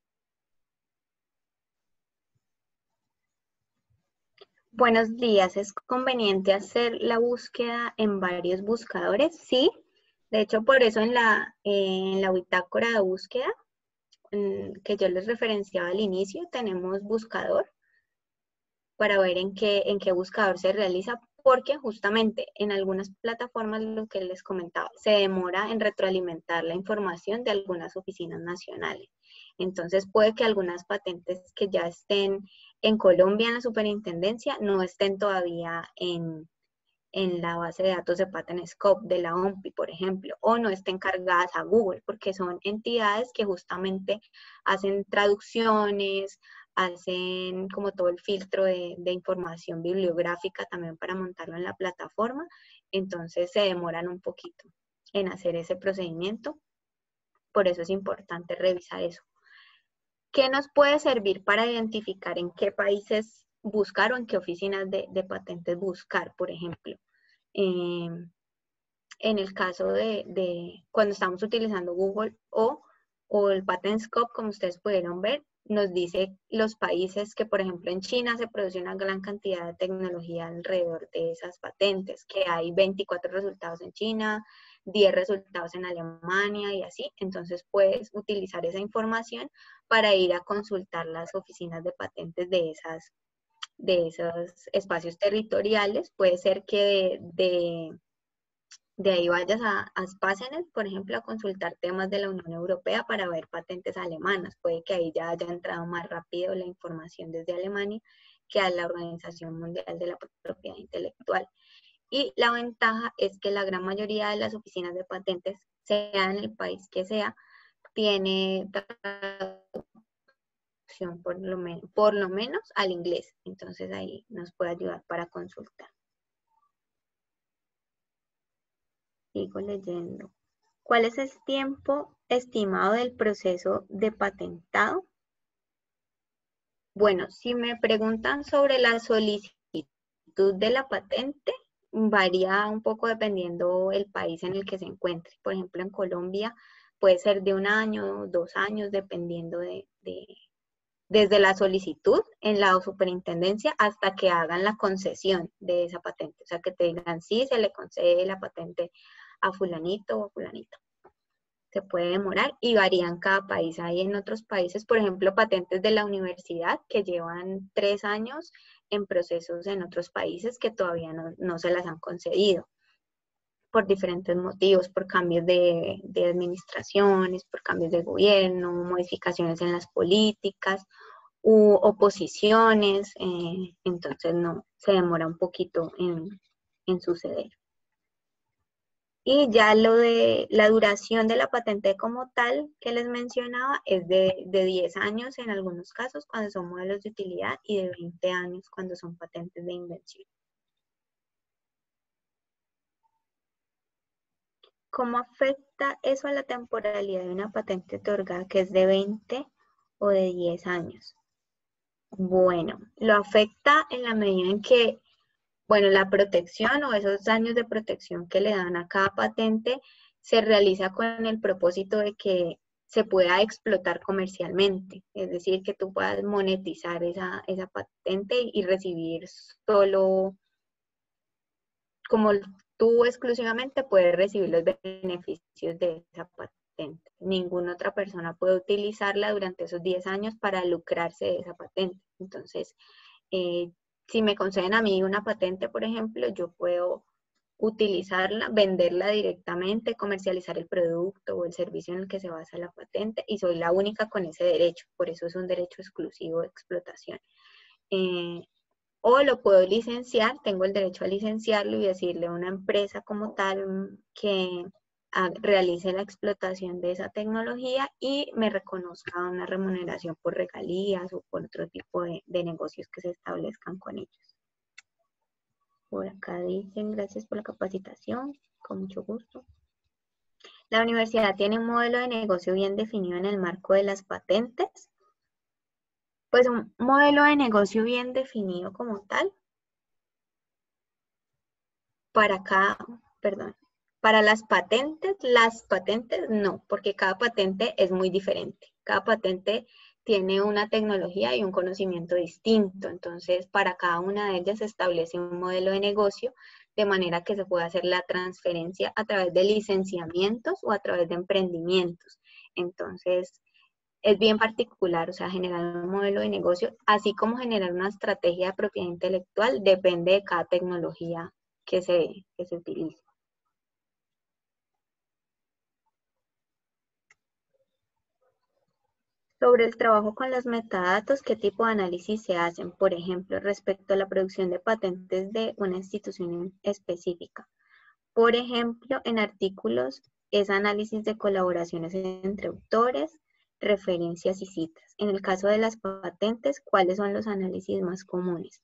Buenos días, ¿es conveniente hacer la búsqueda en varios buscadores? Sí, de hecho por eso en la, eh, en la bitácora de búsqueda en, que yo les referenciaba al inicio, tenemos buscador para ver en qué, en qué buscador se realiza, porque justamente en algunas plataformas, lo que les comentaba, se demora en retroalimentar la información de algunas oficinas nacionales. Entonces puede que algunas patentes que ya estén en Colombia en la superintendencia no estén todavía en, en la base de datos de Patent Scope de la O M P I, por ejemplo, o no estén cargadas a Google, porque son entidades que justamente hacen traducciones, hacen como todo el filtro de, de información bibliográfica también para montarlo en la plataforma, entonces se demoran un poquito en hacer ese procedimiento, por eso es importante revisar eso. ¿Qué nos puede servir para identificar en qué países buscar o en qué oficinas de, de patentes buscar, por ejemplo? Eh, en el caso de, de cuando estamos utilizando Google o, o el Patent Scope, como ustedes pudieron ver, nos dice los países que, por ejemplo, en China se produce una gran cantidad de tecnología alrededor de esas patentes, que hay veinticuatro resultados en China, diez resultados en Alemania y así. Entonces puedes utilizar esa información para ir a consultar las oficinas de patentes de esas de esos espacios territoriales. Puede ser que de, de, de ahí vayas a, a Spacenet, por ejemplo, a consultar temas de la Unión Europea para ver patentes alemanas. Puede que ahí ya haya entrado más rápido la información desde Alemania que a la Organización Mundial de la Propiedad Intelectual. Y la ventaja es que la gran mayoría de las oficinas de patentes, sea en el país que sea, tiene Por lo, por lo menos al inglés. Entonces ahí nos puede ayudar para consultar. Sigo leyendo. ¿Cuál es el tiempo estimado del proceso de patentado? Bueno, si me preguntan sobre la solicitud de la patente, varía un poco dependiendo el país en el que se encuentre. Por ejemplo, en Colombia puede ser de un año, dos años, dependiendo de, de desde la solicitud en la superintendencia hasta que hagan la concesión de esa patente. O sea, que te digan, sí, se le concede la patente a fulanito o a fulanito. Se puede demorar y varían cada país. Hay en otros países, por ejemplo, patentes de la universidad que llevan tres años en procesos en otros países que todavía no, no se las han concedido por diferentes motivos, por cambios de, de administraciones, por cambios de gobierno, modificaciones en las políticas u oposiciones, eh, entonces no, se demora un poquito en, en suceder. Y ya lo de la duración de la patente como tal que les mencionaba es de, de diez años en algunos casos cuando son modelos de utilidad y de veinte años cuando son patentes de invención. ¿Cómo afecta eso a la temporalidad de una patente otorgada que es de veinte o de diez años? Bueno, lo afecta en la medida en que, bueno, la protección o esos años de protección que le dan a cada patente se realiza con el propósito de que se pueda explotar comercialmente, es decir, que tú puedas monetizar esa, esa patente y recibir solo, como tú exclusivamente puedes recibir los beneficios de esa patente. Ninguna otra persona puede utilizarla durante esos diez años para lucrarse de esa patente. Entonces, eh, si me conceden a mí una patente, por ejemplo, yo puedo utilizarla, venderla directamente, comercializar el producto o el servicio en el que se basa la patente y soy la única con ese derecho. Por eso es un derecho exclusivo de explotación. Eh, o lo puedo licenciar, tengo el derecho a licenciarlo y decirle a una empresa como tal que a, realice la explotación de esa tecnología y me reconozca una remuneración por regalías o por otro tipo de, de negocios que se establezcan con ellos. Por acá dicen, gracias por la capacitación, con mucho gusto. La universidad tiene un modelo de negocio bien definido en el marco de las patentes. Pues un modelo de negocio bien definido como tal. Para cada, perdón, para las patentes, las patentes no, porque cada patente es muy diferente. Cada patente tiene una tecnología y un conocimiento distinto. Entonces, para cada una de ellas se establece un modelo de negocio de manera que se pueda hacer la transferencia a través de licenciamientos o a través de emprendimientos. Entonces, es bien particular, o sea, generar un modelo de negocio, así como generar una estrategia de propiedad intelectual, depende de cada tecnología que se, que se utilice. Sobre el trabajo con los metadatos, ¿qué tipo de análisis se hacen? Por ejemplo, respecto a la producción de patentes de una institución específica. Por ejemplo, en artículos es análisis de colaboraciones entre autores, referencias y citas. En el caso de las patentes, ¿cuáles son los análisis más comunes?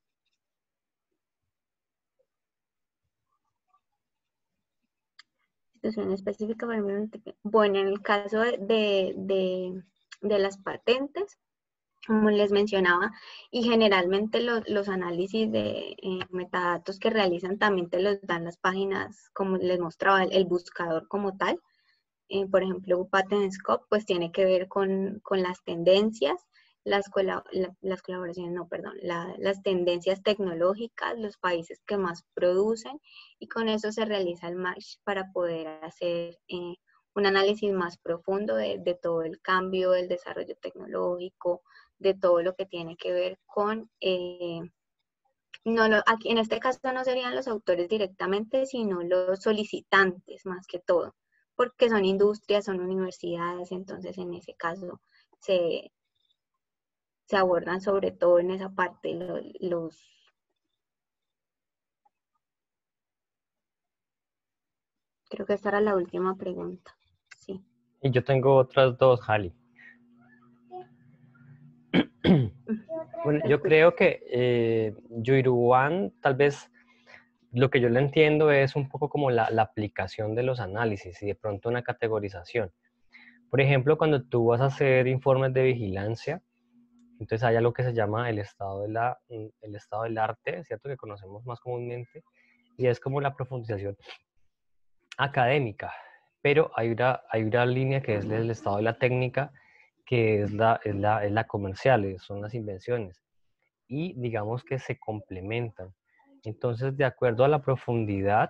Institución específica, bueno, en el caso de, de, de, de las patentes, como les mencionaba, y generalmente los, los análisis de eh, metadatos que realizan también te los dan las páginas, como les mostraba, el, el buscador como tal. Eh, por ejemplo, PatentScope, pues tiene que ver con, con las tendencias, las, la, las colaboraciones, no, perdón, la, las tendencias tecnológicas, los países que más producen, y con eso se realiza el match para poder hacer eh, un análisis más profundo de, de todo el cambio, del desarrollo tecnológico, de todo lo que tiene que ver con, eh, no, no, aquí en este caso no serían los autores directamente, sino los solicitantes más que todo, porque son industrias, son universidades, entonces en ese caso se, se abordan sobre todo en esa parte los, los creo que esta era la última pregunta, sí. Y yo tengo otras dos, Jali. Bueno, yo creo que eh, Yoiruan, tal vez lo que yo le entiendo es un poco como la, la aplicación de los análisis y de pronto una categorización. Por ejemplo, cuando tú vas a hacer informes de vigilancia, entonces hay algo que se llama el estado, de la, el estado del arte, ¿cierto? Que conocemos más comúnmente, y es como la profundización académica. Pero hay una, hay una línea que es el estado de la técnica, que es la, es la, es la comercial, son las invenciones. Y digamos que se complementan. Entonces, de acuerdo a la profundidad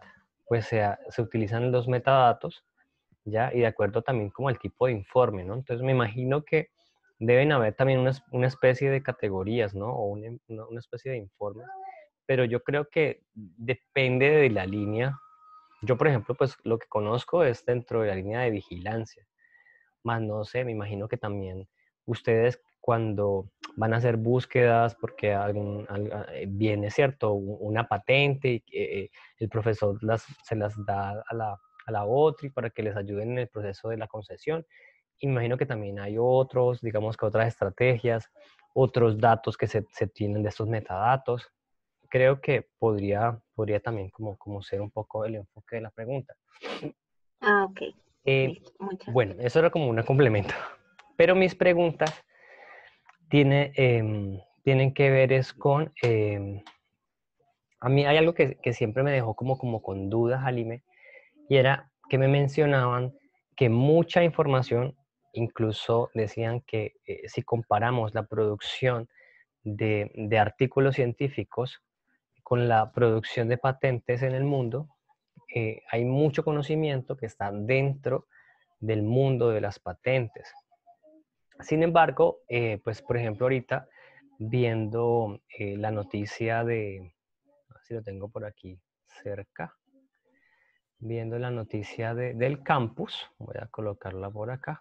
pues se, se utilizan los metadatos, ¿ya? Y de acuerdo también como al tipo de informe, ¿no? Entonces me imagino que deben haber también una, una especie de categorías, ¿no? O una, una especie de informes, pero yo creo que depende de la línea. Yo, por ejemplo, pues lo que conozco es dentro de la línea de vigilancia, más no sé, me imagino que también ustedes cuando van a hacer búsquedas porque algún, viene, ¿cierto?, una patente y eh, el profesor las, se las da a la, a la otra y para que les ayuden en el proceso de la concesión. Imagino que también hay otros, digamos que otras estrategias, otros datos que se, se tienen de estos metadatos. Creo que podría, podría también como, como ser un poco el enfoque de la pregunta. Ah, ok. Eh, Listo. Muchas bueno, gracias. eso era como un complemento. Pero mis preguntas tiene, eh, tienen que ver es con... Eh, a mí hay algo que, que siempre me dejó como, como con dudas, Halime, y era que me mencionaban que mucha información, incluso decían que eh, si comparamos la producción de, de artículos científicos con la producción de patentes en el mundo, eh, hay mucho conocimiento que está dentro del mundo de las patentes. Sin embargo, eh, pues por ejemplo ahorita viendo eh, la noticia de, a ver si lo tengo por aquí cerca, viendo la noticia de, del campus, voy a colocarla por acá,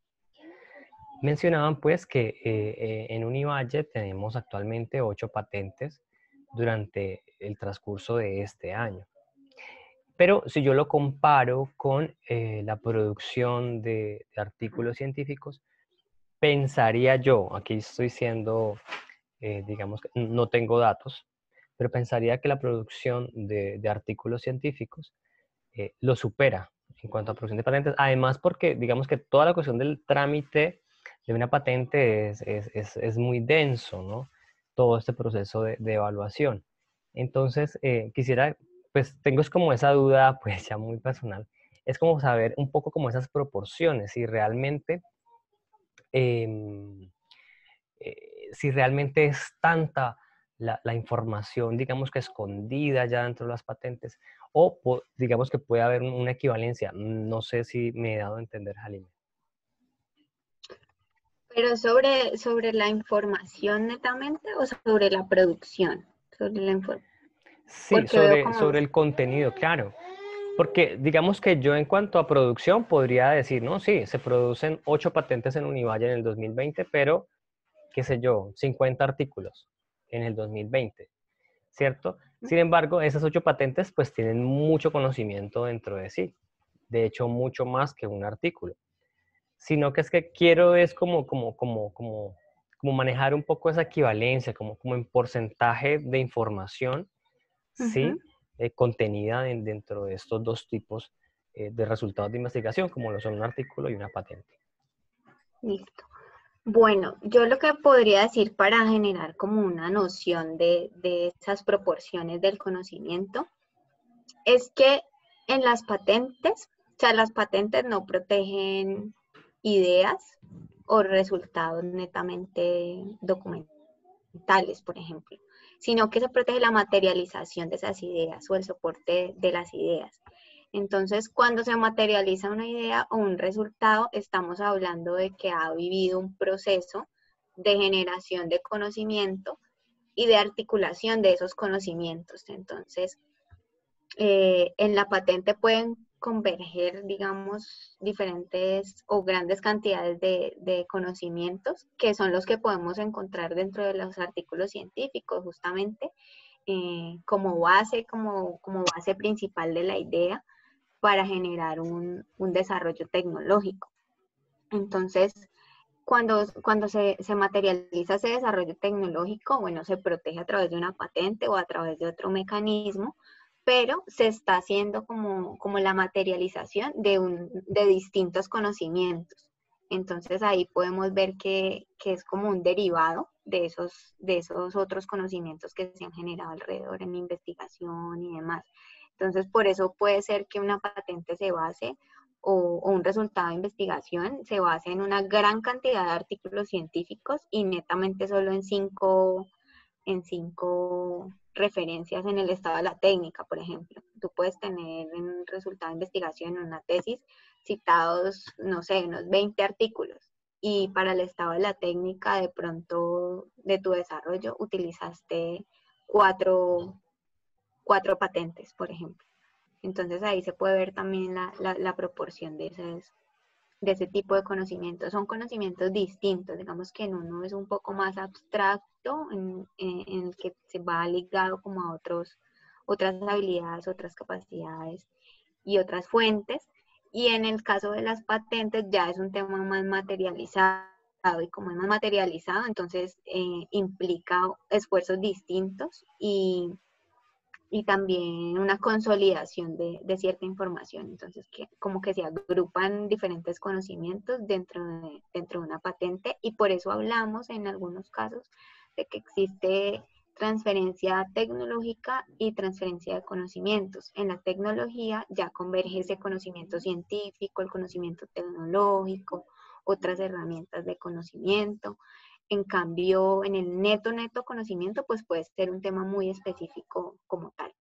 mencionaban pues que eh, eh, en Univalle tenemos actualmente ocho patentes durante el transcurso de este año. Pero si yo lo comparo con eh, la producción de, de artículos científicos, pensaría yo, aquí estoy siendo, eh, digamos que no tengo datos, pero pensaría que la producción de, de artículos científicos eh, lo supera en cuanto a producción de patentes. Además, porque digamos que toda la cuestión del trámite de una patente es, es, es, es muy denso, ¿no? Todo este proceso de, de evaluación. Entonces, eh, quisiera, pues tengo es como esa duda, pues ya muy personal, es como saber un poco como esas proporciones, si realmente... Eh, eh, si realmente es tanta la, la, información, digamos que escondida ya dentro de las patentes, o po, digamos que puede haber una equivalencia. No sé si me he dado a entender, Halime. Pero sobre, sobre la información netamente o sobre la producción, sobre la información. Sí, Porque veo sobre, como... sobre el contenido, claro. Porque digamos que yo en cuanto a producción podría decir, no, sí, se producen ocho patentes en Univalle en el dos mil veinte, pero, qué sé yo, cincuenta artículos en el dos mil veinte. ¿Cierto? Sin embargo, esas ocho patentes pues tienen mucho conocimiento dentro de sí. De hecho, mucho más que un artículo. Sino que es que quiero es como, como, como, como, como manejar un poco esa equivalencia, como, como en porcentaje de información, Uh-huh. ¿sí? Eh, contenida en, dentro de estos dos tipos eh, de resultados de investigación, como lo son un artículo y una patente. Listo. Bueno, yo lo que podría decir para generar como una noción de, de esas proporciones del conocimiento es que en las patentes, o sea, las patentes no protegen ideas o resultados netamente documentales, por ejemplo, sino que se protege la materialización de esas ideas o el soporte de las ideas. Entonces, cuando se materializa una idea o un resultado, estamos hablando de que ha vivido un proceso de generación de conocimiento y de articulación de esos conocimientos. Entonces, eh, en la patente pueden converger, digamos, diferentes o grandes cantidades de, de, conocimientos que son los que podemos encontrar dentro de los artículos científicos, justamente eh, como base, como, como base principal de la idea para generar un, un desarrollo tecnológico. Entonces, cuando, cuando se, se, materializa ese desarrollo tecnológico, bueno, se protege a través de una patente o a través de otro mecanismo, pero se está haciendo como, como la materialización de, un, de distintos conocimientos. Entonces ahí podemos ver que, que es como un derivado de esos, de esos otros conocimientos que se han generado alrededor en investigación y demás. Entonces por eso puede ser que una patente se base o, o un resultado de investigación se base en una gran cantidad de artículos científicos y netamente solo en cinco en cinco referencias en el estado de la técnica, por ejemplo. Tú puedes tener en un resultado de investigación, en una tesis, citados, no sé, unos veinte artículos. Y para el estado de la técnica, de pronto, de tu desarrollo, utilizaste cuatro, cuatro patentes, por ejemplo. Entonces ahí se puede ver también la, la, la proporción de esas, de ese tipo de conocimientos. Son conocimientos distintos, digamos que en uno es un poco más abstracto, en, en, en el que se va ligado como a otros, otras habilidades, otras capacidades y otras fuentes, y en el caso de las patentes ya es un tema más materializado, y como es más materializado, entonces eh, implica esfuerzos distintos y y también una consolidación de, de cierta información. Entonces, que, como que se agrupan diferentes conocimientos dentro de, dentro de una patente, y por eso hablamos en algunos casos de que existe transferencia tecnológica y transferencia de conocimientos. En la tecnología ya converge ese conocimiento científico, el conocimiento tecnológico, otras herramientas de conocimiento. En cambio, en el neto, neto conocimiento, pues puede ser un tema muy específico como tal.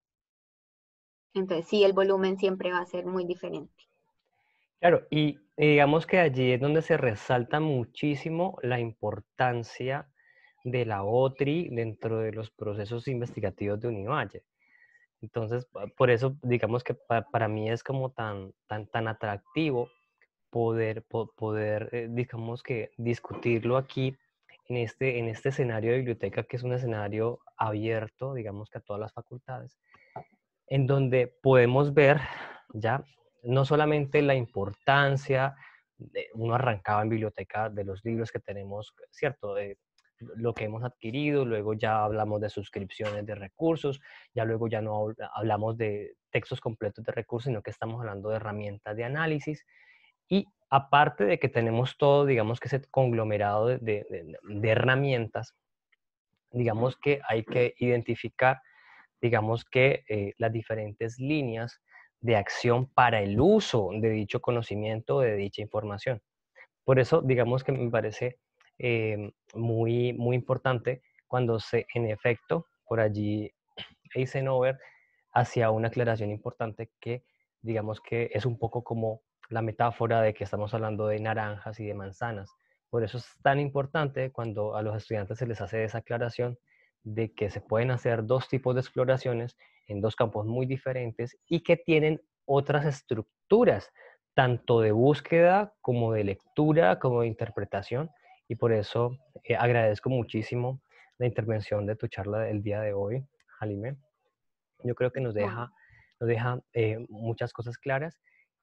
Entonces, sí, el volumen siempre va a ser muy diferente. Claro, y, y digamos que allí es donde se resalta muchísimo la importancia de la OTRI dentro de los procesos investigativos de Univalle. Entonces, por eso, digamos que pa, para mí es como tan, tan, tan atractivo poder, po, poder eh, digamos que discutirlo aquí en este, en este escenario de biblioteca, que es un escenario abierto, digamos que a todas las facultades, en donde podemos ver ya no solamente la importancia, de, uno arrancaba en biblioteca de los libros que tenemos, ¿cierto? De lo que hemos adquirido, luego ya hablamos de suscripciones de recursos, ya luego ya no hablamos de textos completos de recursos, sino que estamos hablando de herramientas de análisis. Y aparte de que tenemos todo, digamos que ese conglomerado de, de, de herramientas, digamos que hay que identificar, digamos que eh, las diferentes líneas de acción para el uso de dicho conocimiento, de dicha información. Por eso, digamos que me parece eh, muy, muy importante cuando se, en efecto, por allí Eisenhower hacía una aclaración importante que, digamos que es un poco como la metáfora de que estamos hablando de naranjas y de manzanas. Por eso es tan importante cuando a los estudiantes se les hace esa aclaración de que se pueden hacer dos tipos de exploraciones en dos campos muy diferentes y que tienen otras estructuras, tanto de búsqueda como de lectura, como de interpretación. Y por eso eh, agradezco muchísimo la intervención de tu charla del día de hoy, Halime. Yo creo que nos Bueno, deja, nos deja eh, muchas cosas claras.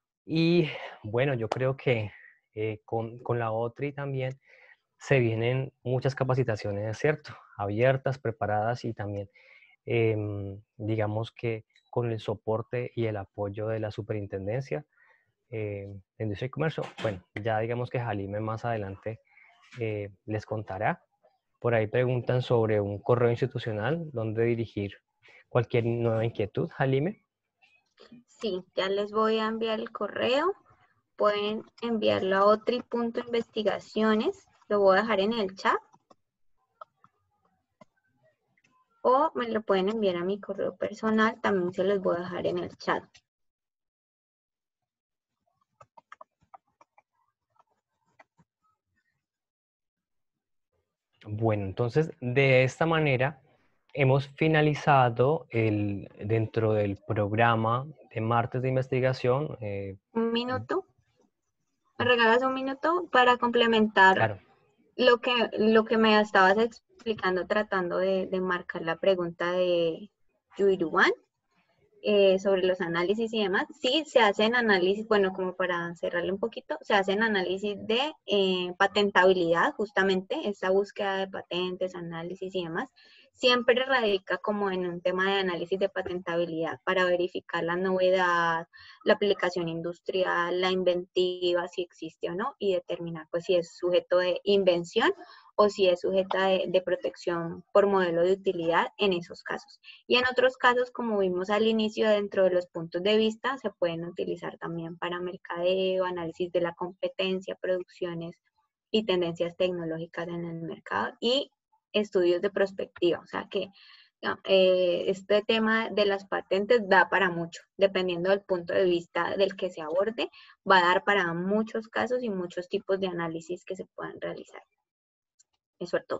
Y bueno, yo creo que eh, con, con la OTRI también se vienen muchas capacitaciones, ¿cierto? Abiertas, preparadas y también, eh, digamos que con el soporte y el apoyo de la Superintendencia eh, de Industria y Comercio. Bueno, ya digamos que Halime más adelante eh, les contará. Por ahí preguntan sobre un correo institucional donde dirigir cualquier nueva inquietud, Halime. sí, ya les voy a enviar el correo. Pueden enviarlo a otri.investigaciones. Lo voy a dejar en el chat. O me lo pueden enviar a mi correo personal. También se los voy a dejar en el chat. Bueno, entonces de esta manera hemos finalizado el, dentro del programa de martes de investigación. Eh, Un minuto. ¿Me regalas un minuto para complementar claro, lo que, lo que me estabas explicando, tratando de, de marcar la pregunta de Yuiruan eh, sobre los análisis y demás? Sí, se hacen análisis, bueno, como para cerrarle un poquito, se hacen análisis de eh, patentabilidad, justamente, esa búsqueda de patentes, análisis y demás, siempre radica como en un tema de análisis de patentabilidad para verificar la novedad, la aplicación industrial, la inventiva, si existe o no, y determinar pues si es sujeto de invención o si es sujeta de, de protección por modelo de utilidad en esos casos. Y en otros casos, como vimos al inicio, dentro de los puntos de vista, se pueden utilizar también para mercadeo, análisis de la competencia, producciones y tendencias tecnológicas en el mercado y estudios de prospectiva. O sea que eh, este tema de las patentes da para mucho, dependiendo del punto de vista del que se aborde, va a dar para muchos casos y muchos tipos de análisis que se puedan realizar. Eso es todo.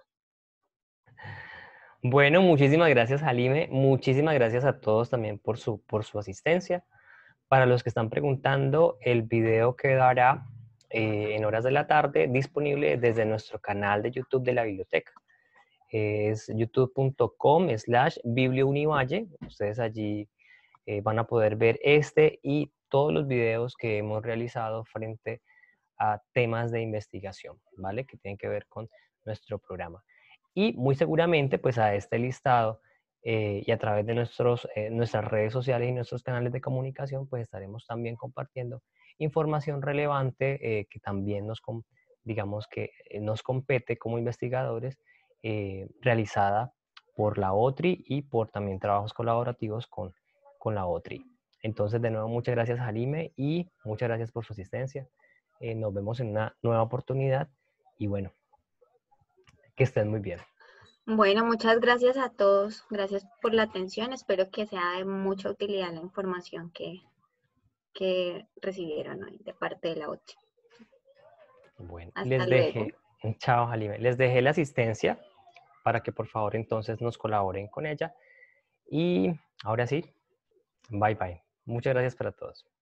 Bueno, muchísimas gracias, Halime. Muchísimas gracias a todos también por su, por su asistencia. Para los que están preguntando, el video quedará eh, en horas de la tarde disponible desde nuestro canal de YouTube de la biblioteca. Es youtube punto com slash bibliounivalle. Ustedes allí eh, van a poder ver este y todos los videos que hemos realizado frente a temas de investigación, ¿vale? Que tienen que ver con nuestro programa. Y muy seguramente, pues a este listado eh, y a través de nuestros, eh, nuestras redes sociales y nuestros canales de comunicación, pues estaremos también compartiendo información relevante eh, que también nos, digamos que eh, nos compete como investigadores, eh, realizada por la O T R I y por también trabajos colaborativos con, con la O T R I. Entonces, de nuevo, muchas gracias, Halime, y muchas gracias por su asistencia. Eh, nos vemos en una nueva oportunidad y bueno, que estén muy bien. Bueno, muchas gracias a todos. Gracias por la atención. Espero que sea de mucha utilidad la información que, que recibieron hoy de parte de la O T R I. Bueno, Hasta les luego. dejé, chao, Halime, les dejé la asistencia para que por favor entonces nos colaboren con ella. Y ahora sí, bye bye. Muchas gracias para todos.